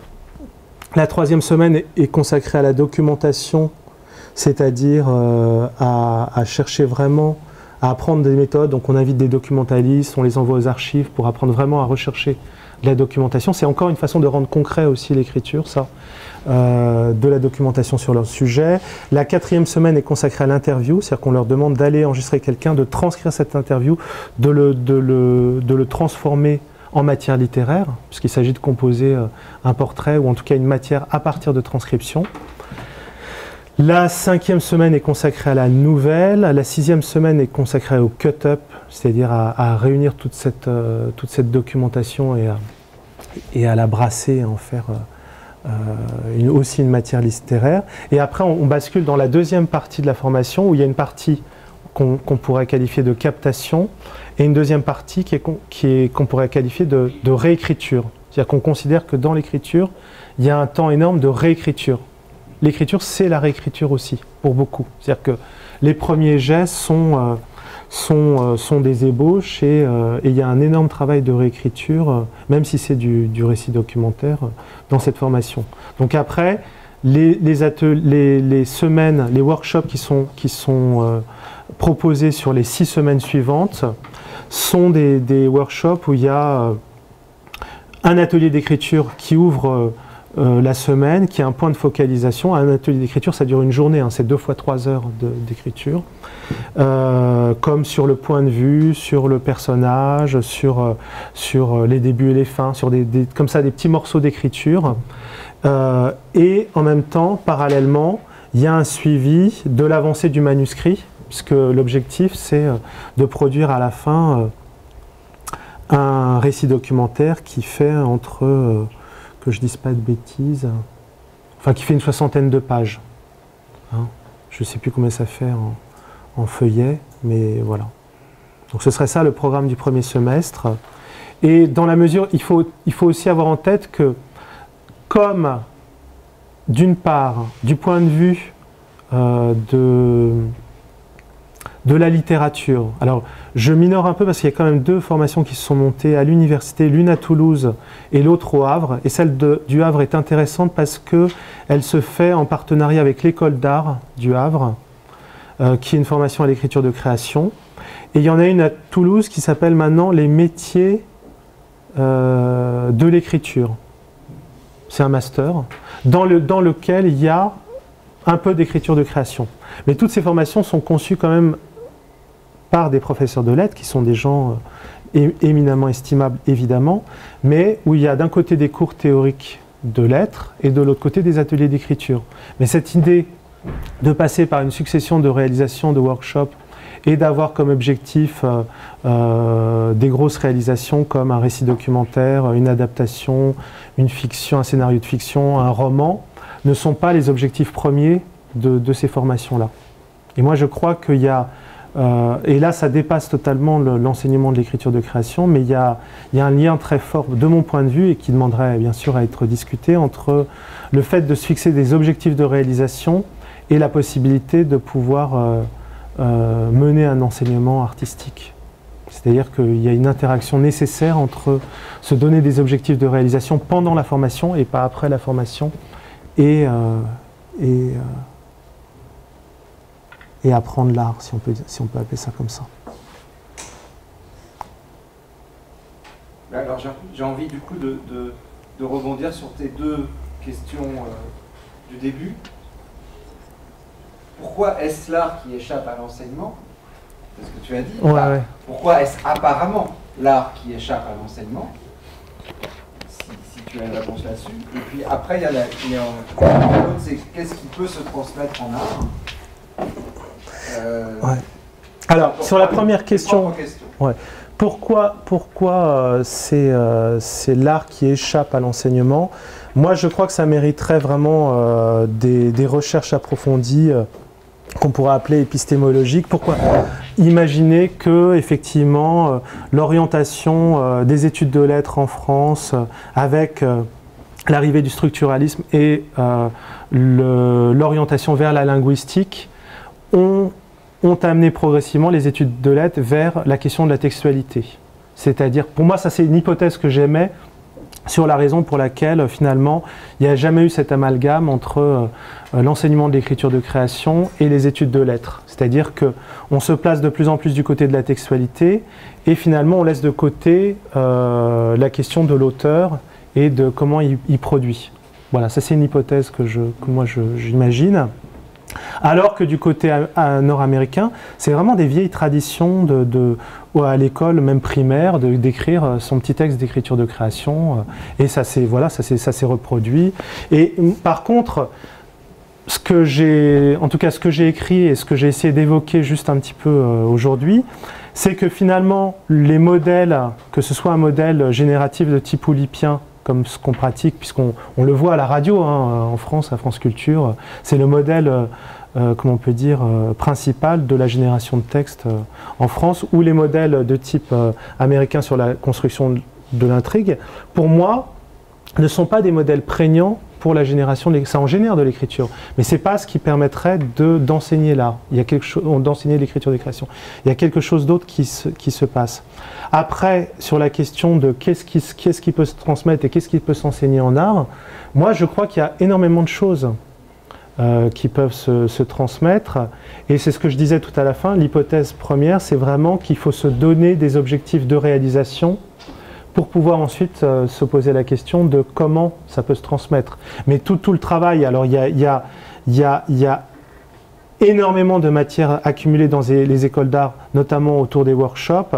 [SPEAKER 1] La troisième semaine est consacrée à la documentation, c'est-à-dire euh, à, à chercher vraiment à apprendre des méthodes. Donc on invite des documentalistes, on les envoie aux archives pour apprendre vraiment à rechercher de la documentation. C'est encore une façon de rendre concret aussi l'écriture, ça, euh, de la documentation sur leur sujet. La quatrième semaine est consacrée à l'interview, c'est-à-dire qu'on leur demande d'aller enregistrer quelqu'un, de transcrire cette interview, de le, de le, de le transformer en matière littéraire, puisqu'il s'agit de composer un portrait, ou en tout cas une matière à partir de transcription. La cinquième semaine est consacrée à la nouvelle, la sixième semaine est consacrée au cut-up, c'est-à-dire à, à réunir toute cette, euh, toute cette documentation et à, et à la brasser, et en faire euh, une, aussi une matière littéraire. Et après, on, on bascule dans la deuxième partie de la formation, où il y a une partie qu'on qu'on pourrait qualifier de captation, et une deuxième partie qui est qu'on qui est, qu'on pourrait qualifier de, de réécriture. C'est-à-dire qu'on considère que dans l'écriture, il y a un temps énorme de réécriture. L'écriture, c'est la réécriture aussi, pour beaucoup. C'est-à-dire que les premiers gestes sont, euh, sont, euh, sont des ébauches, et, euh, et il y a un énorme travail de réécriture, euh, même si c'est du, du récit documentaire, euh, dans cette formation. Donc après, les, les, les, les semaines, les workshops qui sont, qui sont euh, proposés sur les six semaines suivantes sont des, des workshops où il y a euh, un atelier d'écriture qui ouvre euh, Euh, la semaine, qui est un point de focalisation. Un atelier d'écriture, ça dure une journée, hein, c'est deux fois trois heures d'écriture, euh, comme sur le point de vue, sur le personnage, sur, euh, sur les débuts et les fins, sur des, des, comme ça des petits morceaux d'écriture. Euh, et en même temps, parallèlement, il y a un suivi de l'avancée du manuscrit, puisque l'objectif, c'est de produire à la fin euh, un récit documentaire qui fait entre... Euh, que je dise pas de bêtises, enfin qui fait une soixantaine de pages. Hein. Je ne sais plus combien ça fait en, en feuillet, mais voilà. Donc ce serait ça le programme du premier semestre. Et dans la mesure, il faut, il faut aussi avoir en tête que, comme d'une part, du point de vue euh, de, de la littérature, alors je minore un peu parce qu'il y a quand même deux formations qui se sont montées à l'université, l'une à Toulouse et l'autre au Havre, et celle de, du Havre est intéressante parce qu'elle se fait en partenariat avec l'école d'art du Havre, euh, qui est une formation à l'écriture de création, et il y en a une à Toulouse qui s'appelle maintenant les métiers euh, de l'écriture. C'est un master dans, le, dans lequel il y a un peu d'écriture de création. Mais toutes ces formations sont conçues quand même par des professeurs de lettres, qui sont des gens euh, éminemment estimables, évidemment, mais où il y a d'un côté des cours théoriques de lettres et de l'autre côté des ateliers d'écriture. Mais cette idée de passer par une succession de réalisations, de workshops, et d'avoir comme objectif euh, euh, des grosses réalisations comme un récit documentaire, une adaptation, une fiction, un scénario de fiction, un roman, ne sont pas les objectifs premiers de, de ces formations-là. Et moi je crois qu'il y a, euh, et là ça dépasse totalement le, l'enseignement de l'écriture de création, mais il y, a, il y a un lien très fort de mon point de vue et qui demanderait bien sûr à être discuté entre le fait de se fixer des objectifs de réalisation et la possibilité de pouvoir euh, Euh, mener un enseignement artistique. C'est-à-dire qu'il y a une interaction nécessaire entre se donner des objectifs de réalisation pendant la formation et pas après la formation et, euh, et, euh, et apprendre l'art, si on peut, si on peut appeler ça comme ça.
[SPEAKER 2] Alors j'ai envie du coup de, de, de rebondir sur tes deux questions euh, du début. Pourquoi est-ce l'art qui échappe à l'enseignement? C'est ce que tu as dit.
[SPEAKER 1] Ouais,
[SPEAKER 2] bah,
[SPEAKER 1] ouais.
[SPEAKER 2] Pourquoi est-ce apparemment l'art qui échappe à l'enseignement? si, si tu as une réponse là-dessus. Et puis après, il y a la, il y a, l'autre, c'est qu'est-ce qui peut se transmettre en art euh,
[SPEAKER 1] ouais. Alors, sur la première question,
[SPEAKER 2] question.
[SPEAKER 1] Ouais. pourquoi, pourquoi euh, c'est, euh, c'est l'art qui échappe à l'enseignement? Moi, je crois que ça mériterait vraiment euh, des, des recherches approfondies euh, qu'on pourrait appeler épistémologiques. Pourquoi? Imaginer que, effectivement, euh, l'orientation euh, des études de lettres en France, euh, avec euh, l'arrivée du structuralisme et euh, le, l'orientation vers la linguistique, ont, ont amené progressivement les études de lettres vers la question de la textualité. C'est-à-dire, pour moi, ça c'est une hypothèse que j'aimais, sur la raison pour laquelle, finalement, il n'y a jamais eu cet amalgame entre euh, l'enseignement de l'écriture de création et les études de lettres. C'est-à-dire qu'on se place de plus en plus du côté de la textualité et finalement, on laisse de côté euh, la question de l'auteur et de comment il, il produit. Voilà, ça c'est une hypothèse que, je, que moi je, j'imagine. Alors que du côté nord-américain, c'est vraiment des vieilles traditions de, de, à l'école, même primaire, de, d'écrire son petit texte d'écriture de création. Et ça s'est voilà, ça s'est, ça s'est reproduit. Et par contre, ce que j'ai, en tout cas ce que j'ai écrit et ce que j'ai essayé d'évoquer juste un petit peu euh, aujourd'hui, c'est que finalement, les modèles, que ce soit un modèle génératif de type oulipien, comme ce qu'on pratique, puisqu'on on le voit à la radio, hein, en France, à France Culture. C'est le modèle, euh, comment on peut dire, euh, principal de la génération de textes euh, en France, ou les modèles de type euh, américain sur la construction de l'intrigue, pour moi, ne sont pas des modèles prégnants pour la génération de l'écriture. Ça en génère de l'écriture, mais ce n'est pas ce qui permettrait de, d'enseigner l'art. Il y a quelque chose, d'enseigner l'écriture des créations. Il y a quelque chose d'autre qui se, qui se passe. Après, sur la question de qu'est-ce qui, qu'est-ce qui peut se transmettre et qu'est-ce qui peut s'enseigner en art, moi je crois qu'il y a énormément de choses euh, qui peuvent se, se transmettre. Et c'est ce que je disais tout à la fin, l'hypothèse première, c'est vraiment qu'il faut se donner des objectifs de réalisation pour pouvoir ensuite euh, se poser la question de comment ça peut se transmettre. Mais tout, tout le travail, alors il y a, y a, y a, y a énormément de matières accumulées dans les, les écoles d'art, notamment autour des workshops,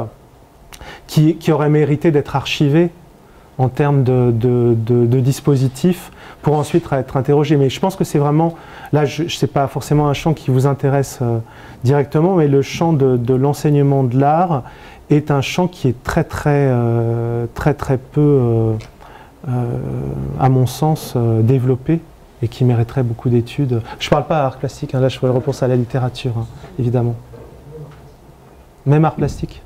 [SPEAKER 1] qui, qui auraient mérité d'être archivées en termes de, de, de, de dispositifs pour ensuite être interrogés. Mais je pense que c'est vraiment, là je, je sais pas forcément un champ qui vous intéresse euh, directement, mais le champ de, de l'enseignement de l'art est un champ qui est très très euh, très très peu, euh, euh, à mon sens, euh, développé et qui mériterait beaucoup d'études. Je ne parle pas art plastique, hein, là je repense à la littérature, hein, évidemment. Même art plastique.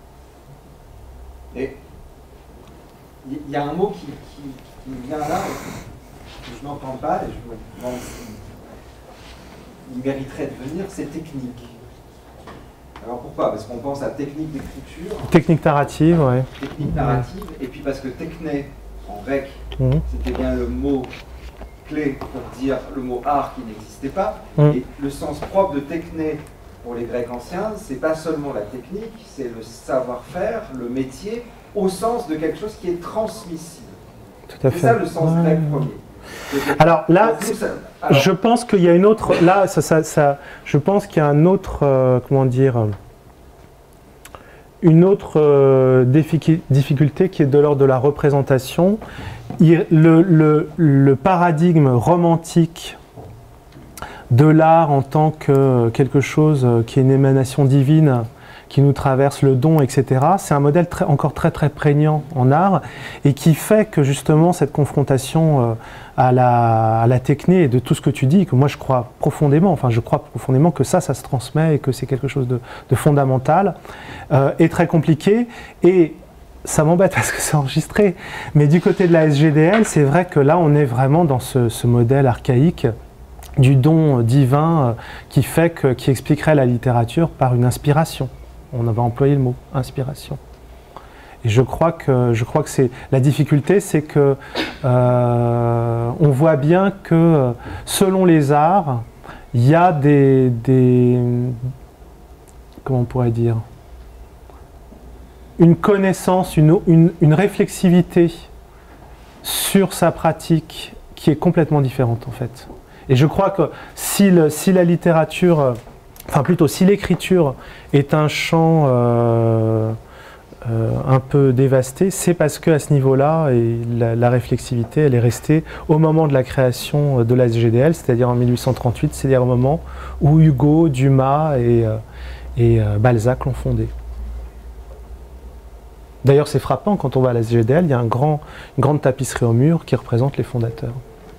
[SPEAKER 2] Et il y a un mot qui, qui, qui me vient là, que je n'entends pas, et je me demande s'il mériterait de venir, c'est technique. Alors pourquoi? Parce qu'on pense à technique d'écriture.
[SPEAKER 1] Technique narrative, oui.
[SPEAKER 2] Technique narrative, et puis parce que techné, en grec,
[SPEAKER 1] mmh.
[SPEAKER 2] c'était bien le mot clé pour dire le mot art qui n'existait pas. Mmh. Et le sens propre de techné pour les Grecs anciens, c'est pas seulement la technique, c'est le savoir-faire, le métier, au sens de quelque chose qui est transmissible.
[SPEAKER 1] Tout à fait.
[SPEAKER 2] C'est ça le sens ouais. grec premier.
[SPEAKER 1] Alors là,
[SPEAKER 2] ça, alors,
[SPEAKER 1] je pense qu'il y a une autre. Là, ça, ça, ça, je pense qu'il y a un autre, euh, comment dire, une autre euh, difficulté qui est de l'ordre de la représentation. Il, le, le, le paradigme romantique de l'art en tant que quelque chose qui est une émanation divine, qui nous traverse, le don, et cetera. C'est un modèle très, encore très très prégnant en art et qui fait que justement cette confrontation à la, à la techné et de tout ce que tu dis, que moi je crois profondément, enfin je crois profondément que ça, ça se transmet et que c'est quelque chose de, de fondamental, euh, est très compliqué. Et ça m'embête parce que c'est enregistré, mais du côté de la S G D L, c'est vrai que là on est vraiment dans ce, ce modèle archaïque du don divin euh, qui fait que, qui expliquerait la littérature par une inspiration. On va employer le mot inspiration. Et je crois que, je crois que c'est la difficulté, c'est que euh, on voit bien que selon les arts, il y a des, des comment on pourrait dire, une connaissance, une, une, une réflexivité sur sa pratique qui est complètement différente en fait. Et je crois que si, le, si la littérature, enfin plutôt si l'écriture est un champ euh, euh, un peu dévasté, c'est parce qu'à ce niveau-là, la, la réflexivité, elle est restée au moment de la création de la S G D L, c'est-à-dire en mille huit cent trente-huit, c'est-à-dire au moment où Hugo, Dumas et, euh, et euh, Balzac l'ont fondée. D'ailleurs, c'est frappant, quand on va à la S G D L, il y a un grand, une grande tapisserie au mur qui représente les fondateurs.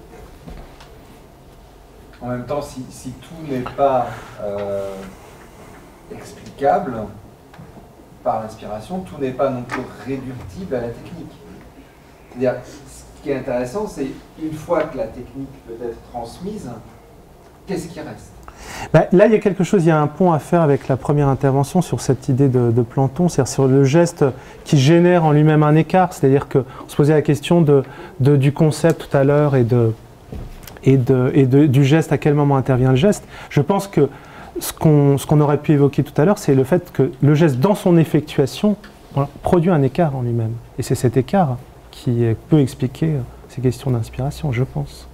[SPEAKER 2] En même temps, si, si tout n'est pas euh, explicable par l'inspiration, tout n'est pas non plus réductible à la technique. C'est-à-dire, ce qui est intéressant, c'est une fois que la technique peut être transmise, qu'est-ce qui reste?
[SPEAKER 1] Ben, là, il y a quelque chose, il y a un pont à faire avec la première intervention sur cette idée de, de Planton, c'est-à-dire sur le geste qui génère en lui-même un écart. C'est-à-dire qu'on se posait la question de, de, du concept tout à l'heure et, de, et, de, et de, du geste, à quel moment intervient le geste. Je pense que ce qu'on ce qu'on aurait pu évoquer tout à l'heure, c'est le fait que le geste, dans son effectuation, voilà, produit un écart en lui-même. Et c'est cet écart qui peut expliquer ces questions d'inspiration, je pense.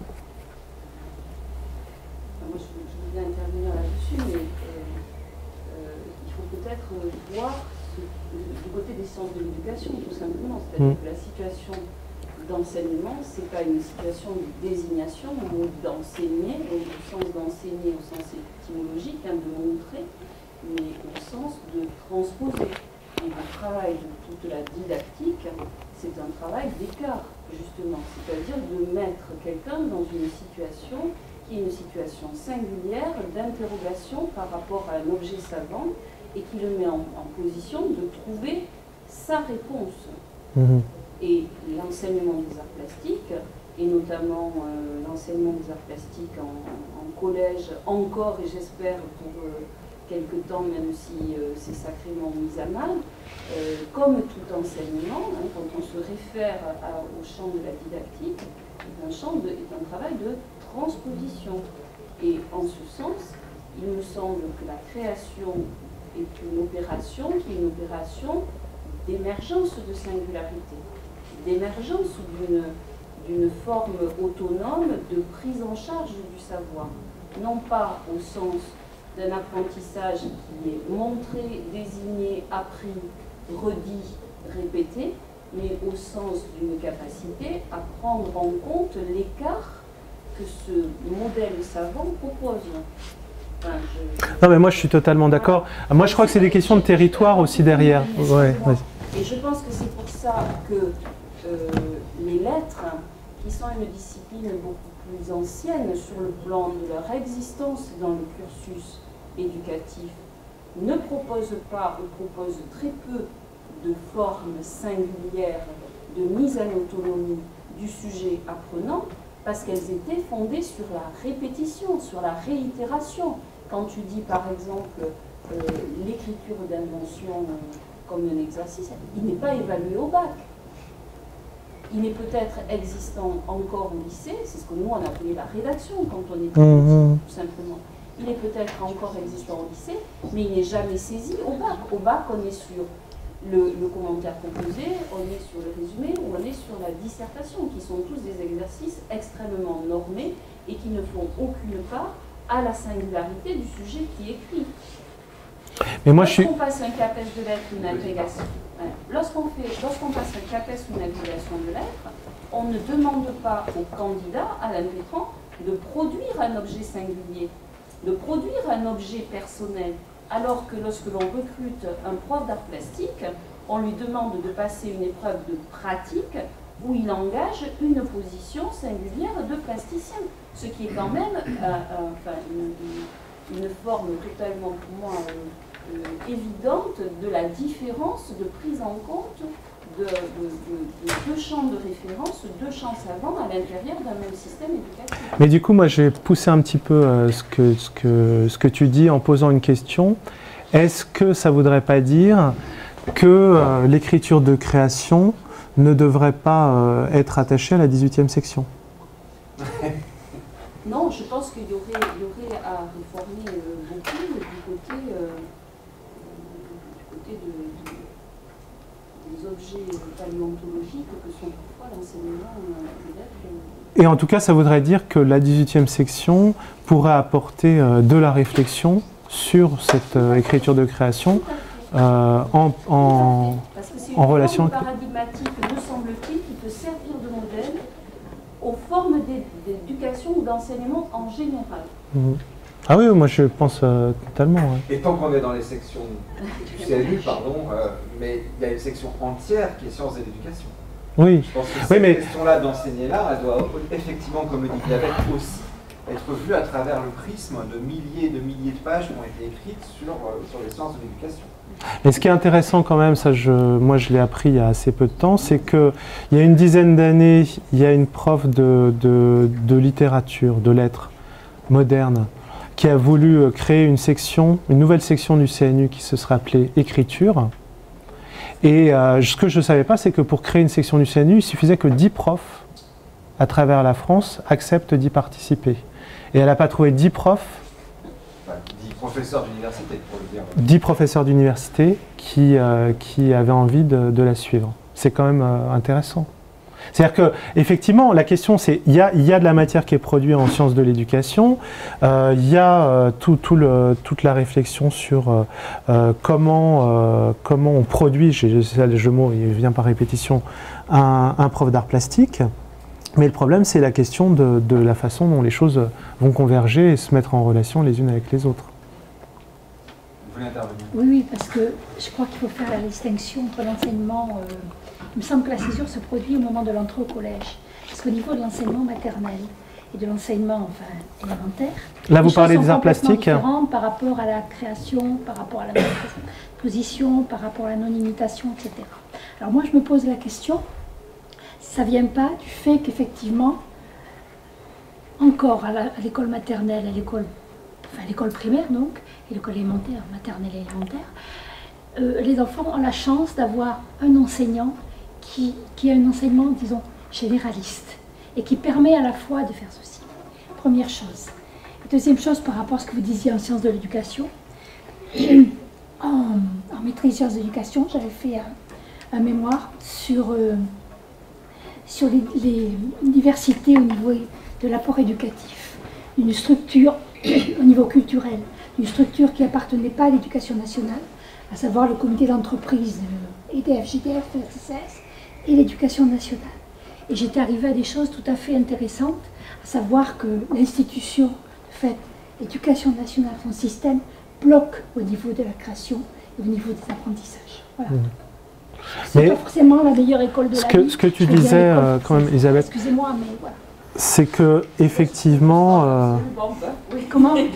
[SPEAKER 4] Tout simplement, c'est-à-dire que la situation d'enseignement, ce n'est pas une situation de désignation ou d'enseigner, au sens d'enseigner au sens étymologique, hein, de montrer, mais au sens de transposer. Et le travail de toute la didactique, c'est un travail d'écart, justement, c'est-à-dire de mettre quelqu'un dans une situation qui est une situation singulière d'interrogation par rapport à un objet savant et qui le met en, en position de trouver sa réponse. Mmh. Et l'enseignement des arts plastiques, et notamment euh, l'enseignement des arts plastiques en, en collège, encore, et j'espère pour euh, quelque temps, même si euh, c'est sacrément mis à mal, euh, comme tout enseignement, hein, quand on se réfère à, au champ de la didactique, est un, champ de, est un travail de transposition. Et en ce sens, il me semble que la création est une opération qui est une opération d'émergence de singularité, d'émergence d'une forme autonome de prise en charge du savoir, non pas au sens d'un apprentissage qui est montré, désigné, appris, redit, répété, mais au sens d'une capacité à prendre en compte l'écart que ce modèle savant propose. Enfin, je...
[SPEAKER 1] Non mais moi je suis totalement d'accord. Moi je crois que c'est des questions de territoire aussi derrière. Ouais,
[SPEAKER 4] et je pense que c'est pour ça que euh, les lettres qui sont une discipline beaucoup plus ancienne sur le plan de leur existence dans le cursus éducatif, ne proposent pas ou proposent très peu de formes singulières de mise en autonomie du sujet apprenant, parce qu'elles étaient fondées sur la répétition, sur la réitération. Quand tu dis par exemple euh, l'écriture d'invention euh, comme un exercice, il n'est pas évalué au bac. Il est peut-être existant encore au lycée, c'est ce que nous on appelait la rédaction quand on était
[SPEAKER 1] Mmh.
[SPEAKER 4] petit, tout simplement. Il est peut-être encore existant au lycée, mais il n'est jamais saisi au bac. Au bac, on est sur le, le commentaire composé, on est sur le résumé, ou on est sur la dissertation, qui sont tous des exercices extrêmement normés et qui ne font aucune part à la singularité du sujet qui écrit.
[SPEAKER 1] Mais moi, je suis...
[SPEAKER 4] Lorsqu'on passe un CAPES de lettres, une agrégation, ouais. lorsqu'on fait, lorsqu'on passe un CAPES ou une agrégation de lettres, on ne demande pas au candidat, à l'impétrant, de produire un objet singulier, de produire un objet personnel, alors que lorsque l'on recrute un prof d'art plastique, on lui demande de passer une épreuve de pratique où il engage une position singulière de plasticien, ce qui est quand même euh, euh, enfin, une, une, une forme totalement, pour moi, euh, euh, évidente de la différence de prise en compte de, de, de, de deux champs de référence, deux champs savants à l'intérieur d'un même système éducatif.
[SPEAKER 1] Mais du coup, moi, je vais pousser un petit peu euh, ce, que, ce, que, ce que tu dis en posant une question. Est-ce que ça ne voudrait pas dire que euh, l'écriture de création ne devrait pas euh, être attachée à la dix-huitième section?
[SPEAKER 4] Non, je pense qu'il y aurait, il y aurait à réformer euh, beaucoup du côté, euh, du côté de, de, des objets paléontologiques que sont parfois l'enseignement des lettres.
[SPEAKER 1] Et en tout cas, ça voudrait dire que la dix-huitième section pourrait apporter euh, de la réflexion sur cette euh, écriture de création euh, en, en,
[SPEAKER 4] Parce que c'est
[SPEAKER 1] en
[SPEAKER 4] une
[SPEAKER 1] relation
[SPEAKER 4] forme paradigmatique, me semble-t-il, qui peut servir de modèle aux formes d'éducation ou d'enseignement en général.
[SPEAKER 1] Mmh. Ah oui, moi je pense euh, totalement. Ouais.
[SPEAKER 2] Et tant qu'on est dans les sections du C N U, pardon, euh, mais il y a une section entière qui est sciences et l'éducation.
[SPEAKER 1] Oui.
[SPEAKER 2] Je pense que
[SPEAKER 1] Oui,
[SPEAKER 2] cette
[SPEAKER 1] mais...
[SPEAKER 2] question-là d'enseigner l'art, elle doit effectivement, comme le dit Clavet, aussi être vue à travers le prisme de milliers et de milliers de pages qui ont été écrites sur, euh, sur les sciences de l'éducation.
[SPEAKER 1] Et ce qui est intéressant quand même, ça je, moi je l'ai appris il y a assez peu de temps, c'est qu'il y a une dizaine d'années, il y a une prof de, de, de littérature, de lettres modernes, qui a voulu créer une section, une nouvelle section du C N U qui se serait appelée Écriture. Et euh, ce que je ne savais pas, c'est que pour créer une section du C N U, il suffisait que dix profs à travers la France acceptent d'y participer. Et elle n'a pas trouvé dix profs,
[SPEAKER 2] dix professeurs d'université, pour le dire.
[SPEAKER 1] dix professeurs d'université qui, euh, qui avaient envie de, de la suivre. C'est quand même euh, intéressant. C'est-à-dire qu'effectivement, la question c'est, il y a, y a de la matière qui est produite en sciences de l'éducation, euh, il y a euh, tout, tout le, toute la réflexion sur euh, euh, comment, euh, comment on produit, j'ai le jeu mot, il vient par répétition, un, un prof d'art plastique. Mais le problème, c'est la question de, de la façon dont les choses vont converger et se mettre en relation les unes avec les autres.
[SPEAKER 2] Vous voulez intervenir?
[SPEAKER 5] Oui, oui, parce que je crois qu'il faut faire la distinction entre l'enseignement. Euh, il me semble que la césure se produit au moment de l'entrée au collège. Parce qu'au niveau de l'enseignement maternel et de l'enseignement enfin, élémentaire,
[SPEAKER 1] là, vous
[SPEAKER 5] les
[SPEAKER 1] parlez
[SPEAKER 5] choses
[SPEAKER 1] des arts
[SPEAKER 5] sont complètement
[SPEAKER 1] plastiques
[SPEAKER 5] différentes par rapport à la création, par rapport à la position, par rapport à la non-imitation, et cetera. Alors moi, je me pose la question. Ça ne vient pas du fait qu'effectivement, encore à l'école maternelle, à l'école enfin, l'école primaire donc, et l'école élémentaire, maternelle et élémentaire, euh, les enfants ont la chance d'avoir un enseignant qui, qui a un enseignement, disons, généraliste, et qui permet à la fois de faire ceci. Première chose. Deuxième chose, par rapport à ce que vous disiez en sciences de l'éducation, en, en maîtrise sciences de l'éducation, j'avais fait un, un mémoire sur... Euh, sur les, les diversités au niveau de l'apport éducatif, une structure au niveau culturel, une structure qui n'appartenait pas à l'éducation nationale, à savoir le comité d'entreprise E D F, J D F, S S S et l'éducation nationale. Et j'étais arrivée à des choses tout à fait intéressantes, à savoir que l'institution, de fait, l'éducation nationale, son système, bloque au niveau de la création et au niveau des apprentissages. Voilà. Mmh. C'est
[SPEAKER 1] Mais
[SPEAKER 5] pas forcément la meilleure école de
[SPEAKER 1] ce
[SPEAKER 5] la
[SPEAKER 1] que,
[SPEAKER 5] vie.
[SPEAKER 1] ce que tu
[SPEAKER 5] Je veux dire,
[SPEAKER 1] disais
[SPEAKER 5] l'école,
[SPEAKER 1] euh, quand même, Elisabeth,
[SPEAKER 5] excusez-moi, mais voilà.
[SPEAKER 1] c'est que effectivement, euh,
[SPEAKER 4] Bon, bah, oui.
[SPEAKER 5] Comment?
[SPEAKER 4] non,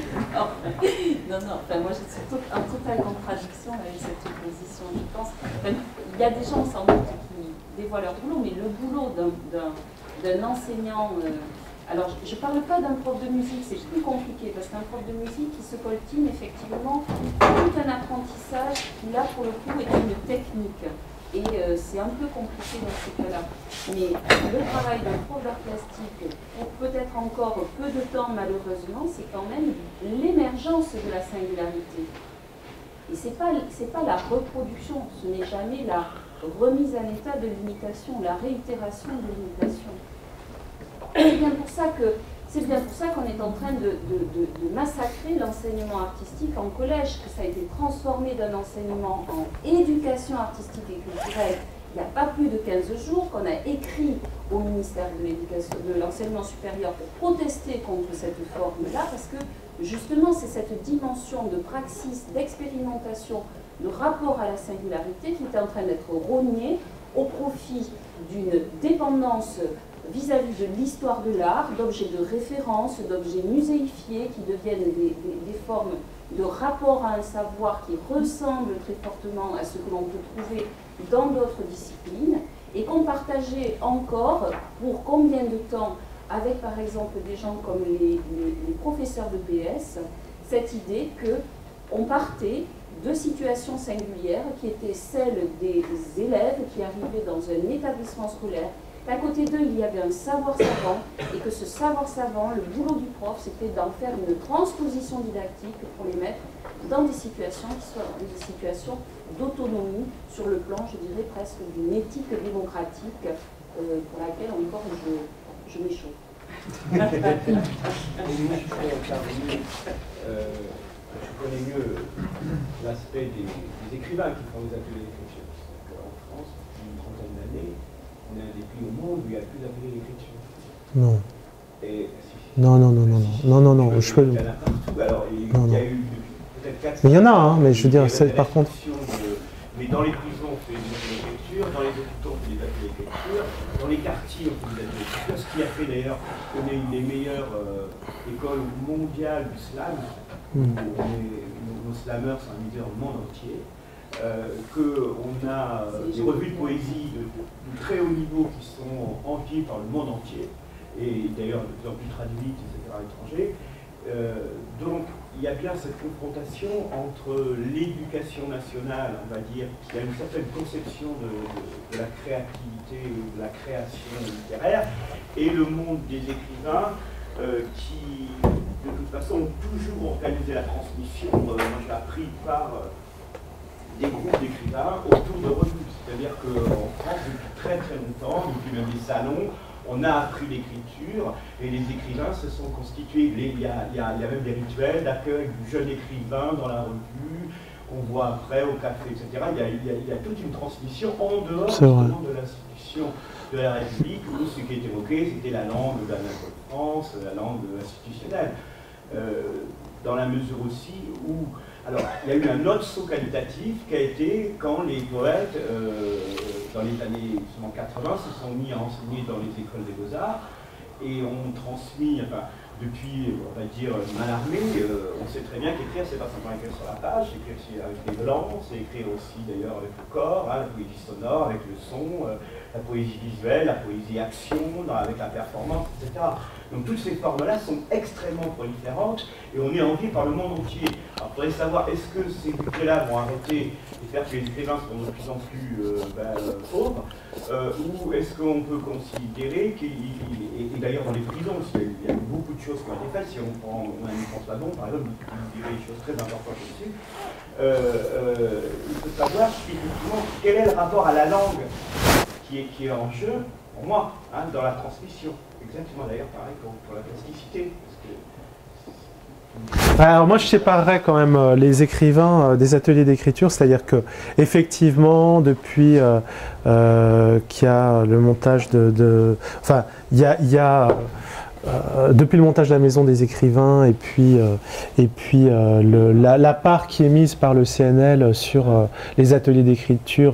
[SPEAKER 4] non, enfin, moi je suis en totale contradiction avec cette opposition, je pense. Enfin, il y a des gens sans doute qui dévoient leur boulot, mais le boulot d'un enseignant. Euh, alors, je ne parle pas d'un prof de musique, c'est plus compliqué, parce qu'un prof de musique qui se coltine effectivement tout un apprentissage qui, là, pour le coup, est une technique. Et euh, c'est un peu compliqué dans ces cas-là. Mais le travail d'un prof d'art plastique, pour peut-être encore peu de temps malheureusement, c'est quand même l'émergence de la singularité. Et ce n'est pas, c'est pas la reproduction, ce n'est jamais la remise en état de l'imitation, la réitération de l'imitation. C'est bien pour ça que c'est bien pour ça qu'on est en train de, de, de, de massacrer l'enseignement artistique en collège, que ça a été transformé d'un enseignement en éducation artistique et culturelle il n'y a pas plus de quinze jours, qu'on a écrit au ministère de l'éducation, de l'enseignement supérieur pour protester contre cette forme-là, parce que justement c'est cette dimension de praxis, d'expérimentation, de rapport à la singularité qui est en train d'être rognée au profit d'une dépendance vis-à-vis de l'histoire de l'art, d'objets de référence, d'objets muséifiés qui deviennent des, des, des formes de rapport à un savoir qui ressemble très fortement à ce que l'on peut trouver dans d'autres disciplines, et qu'on partageait encore, pour combien de temps, avec par exemple des gens comme les, les, les professeurs de P S, cette idée qu'on partait de situations singulières qui étaient celles des élèves qui arrivaient dans un établissement scolaire. Qu'à côté d'eux, il y avait un savoir savant, et que ce savoir savant, le boulot du prof, c'était d'en faire une transposition didactique pour les mettre dans des situations qui soient des situations d'autonomie, sur le plan, je dirais, presque d'une éthique démocratique euh, pour laquelle encore je, je m'échauffe.
[SPEAKER 3] Et moi, je pourrais intervenir. Euh, je connais mieux l'aspect des, des écrivains qui font des ateliers d'écriture. En France, depuis une trentaine d'années, on est un des pays au monde où il n'y a plus d'ateliers d'écriture.
[SPEAKER 1] non.
[SPEAKER 3] Et, si,
[SPEAKER 1] Non, non, non, non,
[SPEAKER 3] si, si,
[SPEAKER 1] non, non, non,
[SPEAKER 3] il
[SPEAKER 1] je peux...
[SPEAKER 3] y en a partout. Alors, il,
[SPEAKER 1] Non,
[SPEAKER 3] il y a
[SPEAKER 1] non.
[SPEAKER 3] eu peut-être quatre.
[SPEAKER 1] Mais il y en a, hein, mais je veux dire, c'est- par contre...
[SPEAKER 3] De, mais dans les prisons, on fait des ateliers d'écriture, dans les hôpitaux, on fait des ateliers d'écriture, dans les quartiers, on fait des ateliers d'écriture, ce qui a fait d'ailleurs qu'on est une des meilleures euh, écoles mondiales du slam,
[SPEAKER 1] Mm.
[SPEAKER 3] où on est, nos, nos slammers sont invités dans le monde entier, euh, qu'on a euh, des revues de poésie de, de très haut niveau qui sont enviées par le monde entier, et d'ailleurs de plus en plus traduites, et cetera, à l'étranger. Euh, donc il y a bien cette confrontation entre l'éducation nationale, on va dire, qui a une certaine conception de, de, de la créativité ou de la création littéraire, et le monde des écrivains euh, qui, de toute façon, ont toujours organisé la transmission. Euh, moi, j'ai appris par euh, des groupes d'écrivains autour de revues. C'est-à-dire qu'en France, depuis très très longtemps, depuis même des salons, on a appris l'écriture et les écrivains se sont constitués. Il y a, il y a, il y a même des rituels d'accueil du jeune écrivain dans la revue, qu'on voit après au café, et cetera. Il y a, il y a, il y a toute une transmission en dehors justement de l'institution de la République, où ce qui est évoqué, c'était la langue de la de France, la langue institutionnelle. Euh, dans la mesure aussi où... Alors, il y a eu un autre saut qualitatif qui a été quand les poètes, euh, dans les années quatre-vingts, se sont mis à enseigner dans les écoles des beaux-arts et ont transmis, enfin, depuis, on va dire, Mallarmé, euh, on sait très bien qu'écrire, c'est pas simplement écrire sur la page, c'est écrire avec les blancs, c'est écrire aussi d'ailleurs avec le corps, hein, la poésie sonore, avec le son, euh, la poésie visuelle, la poésie action, dans, avec la performance, et cetera. Donc toutes ces formes-là sont extrêmement proliférantes et on est envié par le monde entier. Alors il faudrait savoir, est-ce que ces budgets-là vont arrêter et faire que les écrivains seront de plus en plus euh, ben, euh, pauvres, euh, ou est-ce qu'on peut considérer qu'il, et, et d'ailleurs dans les prisons aussi, il y a eu beaucoup de choses qui ont été faites, si on prend on a une François Ladon par exemple, qui dirait des choses très importantes là-dessus, euh, euh, il faut savoir effectivement quel est le rapport à la langue qui est, qui est en jeu, pour moi, hein, dans la transmission. Exactement, d'ailleurs, pareil pour, pour la plasticité. Parce que...
[SPEAKER 1] Alors moi je séparerais quand même euh, les écrivains euh, des ateliers d'écriture, c'est-à-dire que effectivement depuis euh, euh, qu'il y a le montage de, de enfin il y a, il y a euh, depuis le montage de la maison des écrivains et puis euh, et puis euh, le, la, la part qui est mise par le C N L sur euh, les ateliers d'écriture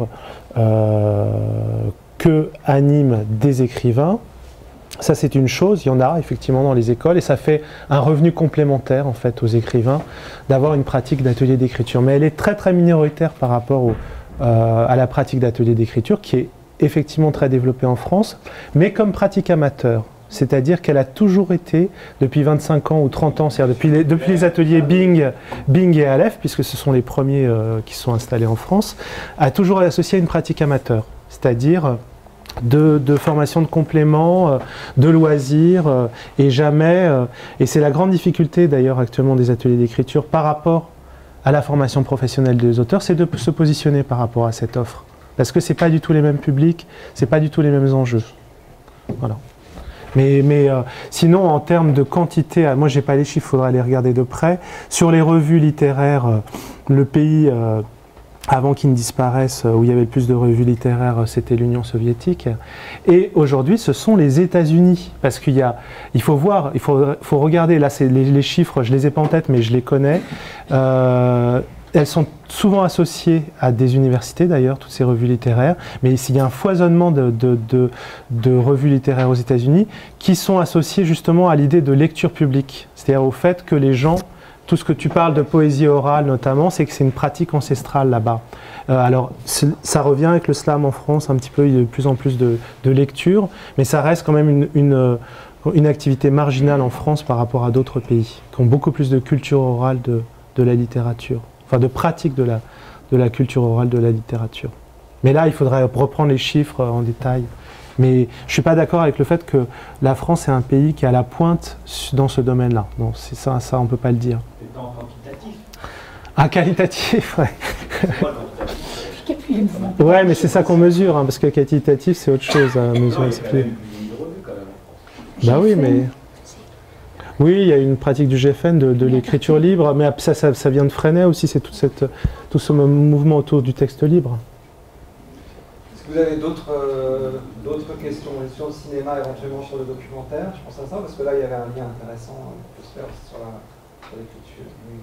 [SPEAKER 1] euh, que animent des écrivains. Ça, c'est une chose, il y en a effectivement dans les écoles, et ça fait un revenu complémentaire en fait aux écrivains d'avoir une pratique d'atelier d'écriture. Mais elle est très très minoritaire par rapport au, euh, à la pratique d'atelier d'écriture, qui est effectivement très développée en France, mais comme pratique amateur. C'est-à-dire qu'elle a toujours été, depuis vingt-cinq ans ou trente ans, c'est-à-dire depuis les, depuis les ateliers Bing, Bing et Aleph, puisque ce sont les premiers euh, qui sont installés en France, a toujours été associée à une pratique amateur, c'est-à-dire de, de formation de complément, euh, de loisirs, euh, et jamais, euh, et c'est la grande difficulté d'ailleurs actuellement des ateliers d'écriture par rapport à la formation professionnelle des auteurs, c'est de se positionner par rapport à cette offre. Parce que ce n'est pas du tout les mêmes publics, ce n'est pas du tout les mêmes enjeux. Voilà. Mais, mais euh, sinon, en termes de quantité, moi je n'ai pas les chiffres, il faudra les regarder de près. Sur les revues littéraires, euh, le pays, euh, avant qu'ils ne disparaissent, où il y avait le plus de revues littéraires, c'était l'Union soviétique. Et aujourd'hui, ce sont les États-Unis. Parce qu'il y a, il faut voir, il faut, faut regarder, là c'est les, les chiffres, je ne les ai pas en tête, mais je les connais. Euh, Elles sont souvent associées à des universités d'ailleurs, toutes ces revues littéraires, mais ici il y a un foisonnement de, de, de, de revues littéraires aux États-Unis qui sont associées justement à l'idée de lecture publique, c'est-à-dire au fait que les gens, tout ce que tu parles de poésie orale notamment, c'est que c'est une pratique ancestrale là-bas. Euh, alors ça revient avec le slam en France un petit peu, il y a de plus en plus de, de lecture, mais ça reste quand même une, une, une activité marginale en France par rapport à d'autres pays, qui ont beaucoup plus de culture orale de, de la littérature. Enfin, de pratique de la, de la culture orale, de la littérature. Mais là, il faudrait reprendre les chiffres en détail. Mais je ne suis pas d'accord avec le fait que la France est un pays qui est à la pointe dans ce domaine-là. Non, c'est ça, ça, on ne peut pas le dire.
[SPEAKER 3] C'est en quantitatif.
[SPEAKER 1] Ah, qualitatif, ouais.
[SPEAKER 5] Ouais,
[SPEAKER 1] ouais, mais c'est ça qu'on mesure, hein, parce que qualitatif, c'est autre chose à mesurer. C'est plus... Bah oui, mais... Oui, il y a une pratique du G F N, de, de l'écriture libre, mais ça, ça, ça vient de Freinet aussi, c'est tout, cette, tout ce mouvement autour du texte libre.
[SPEAKER 2] Est-ce que vous avez d'autres euh, d'autres questions sur le cinéma, éventuellement sur le documentaire? Je pense à ça, parce que là, il y avait un lien intéressant qui peut se faire aussi sur l'écriture.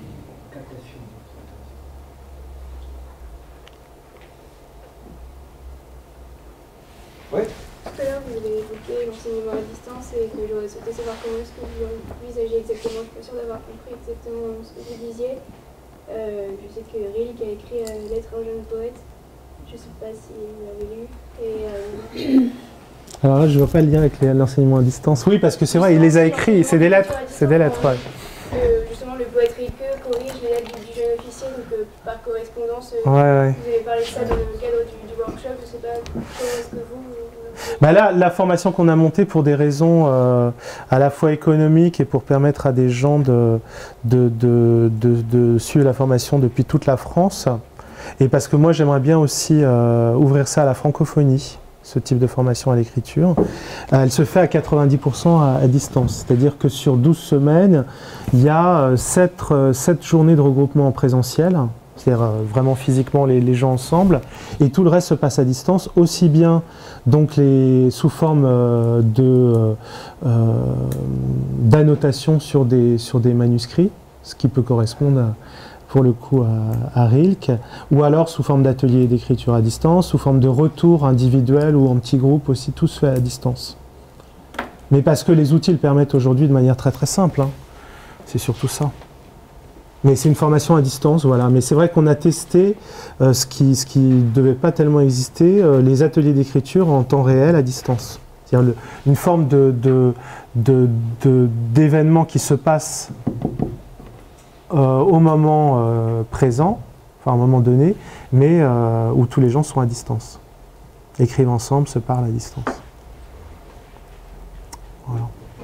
[SPEAKER 2] Oui.
[SPEAKER 6] Tout à l'heure, vous avez évoqué l'enseignement à distance et que j'aurais souhaité savoir comment est-ce que vous envisagez exactement. Je ne suis pas sûre d'avoir compris exactement ce que vous disiez. Euh, je sais que Rilke a écrit euh, Lettre à un jeune poète. Je ne sais pas si vous l'avez lu. Et, euh...
[SPEAKER 1] Alors là, je ne vois pas le lien avec l'enseignement à distance. Oui, parce que c'est vrai, il les a écrits, c'est des lettres. C'est des lettres, ouais.
[SPEAKER 6] Euh, justement, le poète Rilke corrige les lettres du jeune officier, donc euh, par correspondance. Euh,
[SPEAKER 1] ouais, ouais.
[SPEAKER 6] Vous avez parlé de ça dans le cadre du, du workshop. Je ne sais pas comment est-ce que vous...
[SPEAKER 1] Bah là, la formation qu'on a montée pour des raisons euh, à la fois économiques et pour permettre à des gens de, de, de, de, de suivre la formation depuis toute la France, et parce que moi j'aimerais bien aussi euh, ouvrir ça à la francophonie, ce type de formation à l'écriture. Euh, elle se fait à quatre-vingt-dix pour cent à, à distance, c'est-à-dire que sur douze semaines, il y a sept journées de regroupement en présentiel, c'est-à-dire euh, vraiment physiquement les, les gens ensemble, et tout le reste se passe à distance, aussi bien donc les, sous forme euh, de, euh, d'annotation sur des, sur des manuscrits, ce qui peut correspondre à, pour le coup à, à Rilke, ou alors sous forme d'atelier d'écriture à distance, sous forme de retour individuel ou en petit groupe aussi, tout se fait à distance. Mais parce que les outils le permettent aujourd'hui de manière très très simple, hein. C'est surtout ça. Mais c'est une formation à distance, voilà. Mais c'est vrai qu'on a testé euh, ce qui ce qui ne devait pas tellement exister, euh, les ateliers d'écriture en temps réel à distance. C'est-à-dire le, une forme de, de, de, de, d'événement qui se passe euh, au moment euh, présent, enfin à un moment donné, mais euh, où tous les gens sont à distance. Écrivent ensemble, se parlent à distance. Voilà.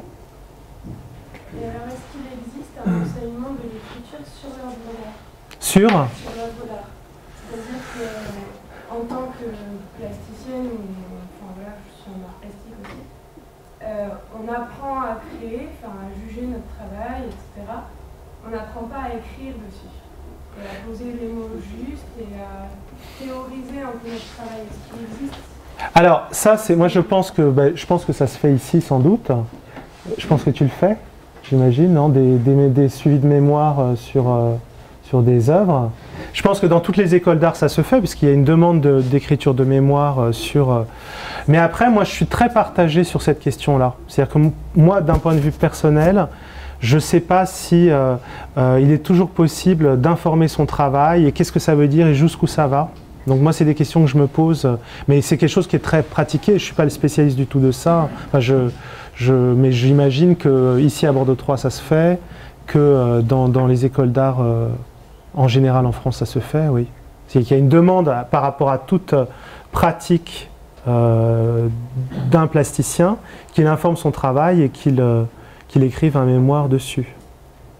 [SPEAKER 6] Et alors, est-ce qu'il existe un enseignement de l'écriture sur l'œuvre d'art?
[SPEAKER 1] Sur
[SPEAKER 6] Sur l'œuvre d'art. C'est-à-dire qu'en tant que plasticienne, enfin voilà, je suis en art plastique aussi, euh, on apprend à créer, enfin à juger notre travail, et cetera. On n'apprend pas à écrire dessus, et à poser les mots justes et à théoriser un peu notre travail. Est-ce qu'il existe?
[SPEAKER 1] Alors ça, c'est moi je pense que ben, je pense que ça se fait ici sans doute. Je pense que tu le fais, j'imagine, non, des, des, des suivis de mémoire sur, euh, sur des œuvres. je pense que dans toutes les écoles d'art, ça se fait, puisqu'il y a une demande d'écriture de, de mémoire euh, sur... Euh, mais après, moi, je suis très partagé sur cette question-là. C'est-à-dire que moi, d'un point de vue personnel, je ne sais pas si euh, euh, il est toujours possible d'informer son travail, et qu'est-ce que ça veut dire, et jusqu'où ça va. Donc moi, c'est des questions que je me pose, mais c'est quelque chose qui est très pratiqué. Je ne suis pas le spécialiste du tout de ça. Enfin, je, je, mais j'imagine qu'ici, à Bordeaux trois, ça se fait, que euh, dans, dans les écoles d'art... Euh, en général, en France, ça se fait, oui. C'est qu'il y a une demande à, par rapport à toute pratique euh, d'un plasticien, qu'il informe son travail et qu'il euh, qu'il écrive un mémoire dessus. Non ?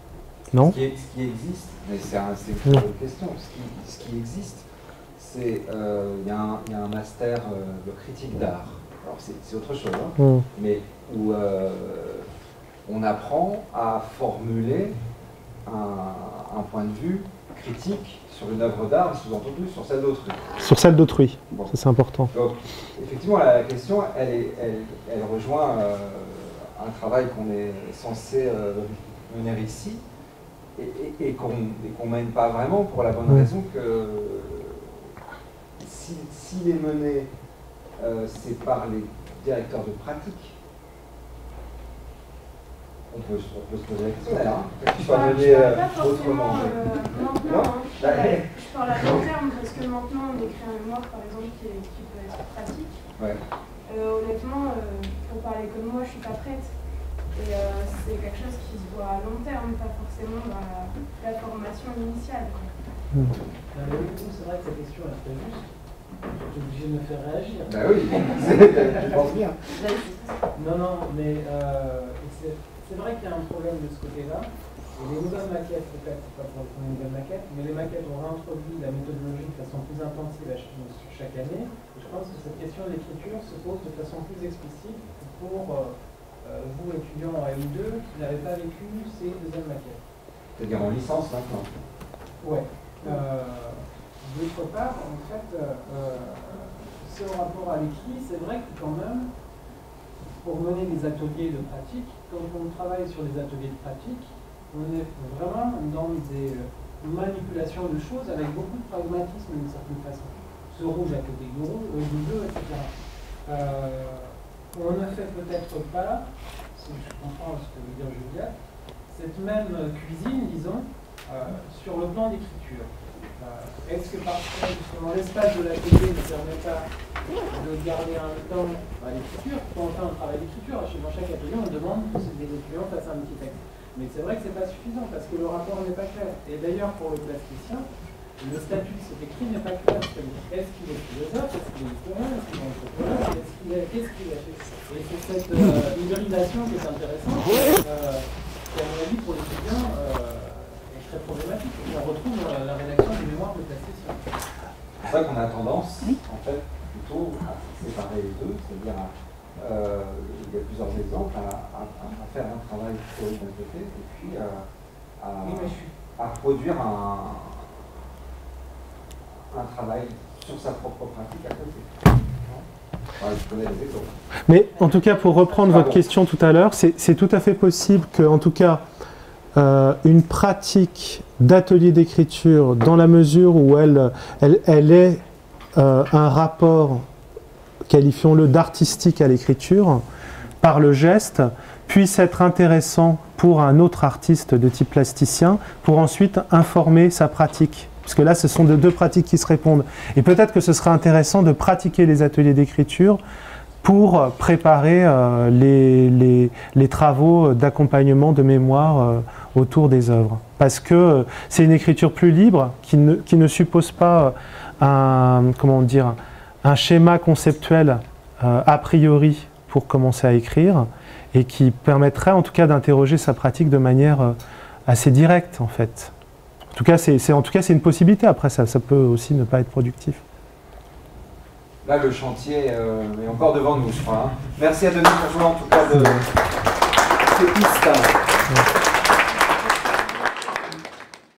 [SPEAKER 2] Ce qui, est, ce qui existe, mais c'est un, une bonne question, ce qui, ce qui existe, c'est euh, il y, y a un master euh, de critique d'art. Alors c'est autre chose, hein, mm. mais où euh, on apprend à formuler un, un point de vue critique sur une œuvre d'art, sous-entendu sur celle d'autrui.
[SPEAKER 1] Sur celle d'autrui, bon. Ça c'est important.
[SPEAKER 2] Donc, effectivement, la question, elle, est, elle, elle rejoint euh, un travail qu'on est censé euh, mener ici, et, et, et qu'on qu'on mène pas vraiment, pour la bonne oui. raison que s'il si, si est mené, euh, c'est par les directeurs de pratique. On peut, on peut se poser la question là, hein.
[SPEAKER 6] Je parle, je parle pas forcément euh, maintenant, hein. je, parle à, je parle à long terme, parce que maintenant on écrit un mémoire par exemple qui, est, qui peut être pratique. Ouais. Euh, honnêtement, euh, pour parler comme moi, je suis pas prête. Et euh, c'est quelque chose qui se voit à long terme, pas forcément dans la, la formation initiale.
[SPEAKER 7] Mmh. C'est vrai que cette question est très juste. Je suis obligé de me faire réagir.
[SPEAKER 2] Bah oui, je pense bien.
[SPEAKER 7] Non, non, mais euh, c'est... C'est vrai qu'il y a un problème de ce côté-là. Les nouvelles maquettes, peut-être, c'est pas pour les nouvelles maquettes, mais les maquettes ont réintroduit la méthodologie de façon plus intensive chaque année. Et je pense que cette question de l'écriture se pose de façon plus explicite pour euh, vous, étudiants en M deux, qui n'avez pas vécu ces deuxièmes maquettes.
[SPEAKER 2] C'est-à-dire en licence maintenant.
[SPEAKER 7] Ouais. Euh, D'autre part, en fait, euh, c'est au rapport à l'écrit, c'est vrai que quand même, pour mener des ateliers de pratique, quand on travaille sur des ateliers de pratique, on est vraiment dans des manipulations de choses avec beaucoup de pragmatisme d'une certaine façon. Ce rouge à côté du rouge, du bleu, et cetera. Euh, on ne fait peut-être pas, si je comprends ce que veut dire Julia, cette même cuisine, disons, euh, sur le plan d'écriture. Euh, Est-ce que parfois, justement, l'espace de l'atelier ne permet pas de garder un temps à l'écriture? Quand on fait un travail d'écriture, dans chaque atelier, on demande que des étudiants fassent un petit texte. Mais c'est vrai que ce n'est pas suffisant, parce que le rapport n'est pas clair. Et d'ailleurs, pour le plasticien, le statut de cet écrit n'est pas clair. Est-ce qu'il est philosophe? Est-ce qu'il est historien? Est-ce qu'il est anthropologue? Est-ce qu'il est... Qu'est-ce qu'il a fait? Et c'est cette euh, hybridation qui est intéressante, euh, qui, à mon avis, pour l'étudiant, euh, très problématique. On retrouve euh, la rédaction du mémoire de plasticien.
[SPEAKER 2] C'est ça qu'on a tendance, oui. en fait, plutôt à séparer les deux, c'est-à-dire, euh, il y a plusieurs exemples, à, à, à faire un travail théorique d'un côté, et puis à, à, oui, à produire un, un travail sur sa propre pratique à côté. Ouais, je connais les exemples.
[SPEAKER 1] Mais en tout cas, pour reprendre ah, votre bon. question tout à l'heure, c'est tout à fait possible que, en tout cas, Euh, une pratique d'atelier d'écriture, dans la mesure où elle, elle, elle est euh, un rapport, qualifions-le, d'artistique à l'écriture, par le geste, puisse être intéressant pour un autre artiste de type plasticien, pour ensuite informer sa pratique. Parce que là, ce sont de deux pratiques qui se répondent. Et peut-être que ce serait intéressant de pratiquer les ateliers d'écriture pour préparer euh, les, les, les travaux d'accompagnement de mémoire euh, autour des œuvres. Parce que euh, c'est une écriture plus libre, qui ne, qui ne suppose pas un, comment dire, un schéma conceptuel euh, a priori pour commencer à écrire, et qui permettrait en tout cas d'interroger sa pratique de manière euh, assez directe en fait. En tout cas, c'est en tout cas, c'est une possibilité. Après, ça, ça peut aussi ne pas être productif.
[SPEAKER 2] Là, le chantier euh, est encore devant nous, je crois. Hein. Merci à Denis pour jouer en tout cas de ces pistes.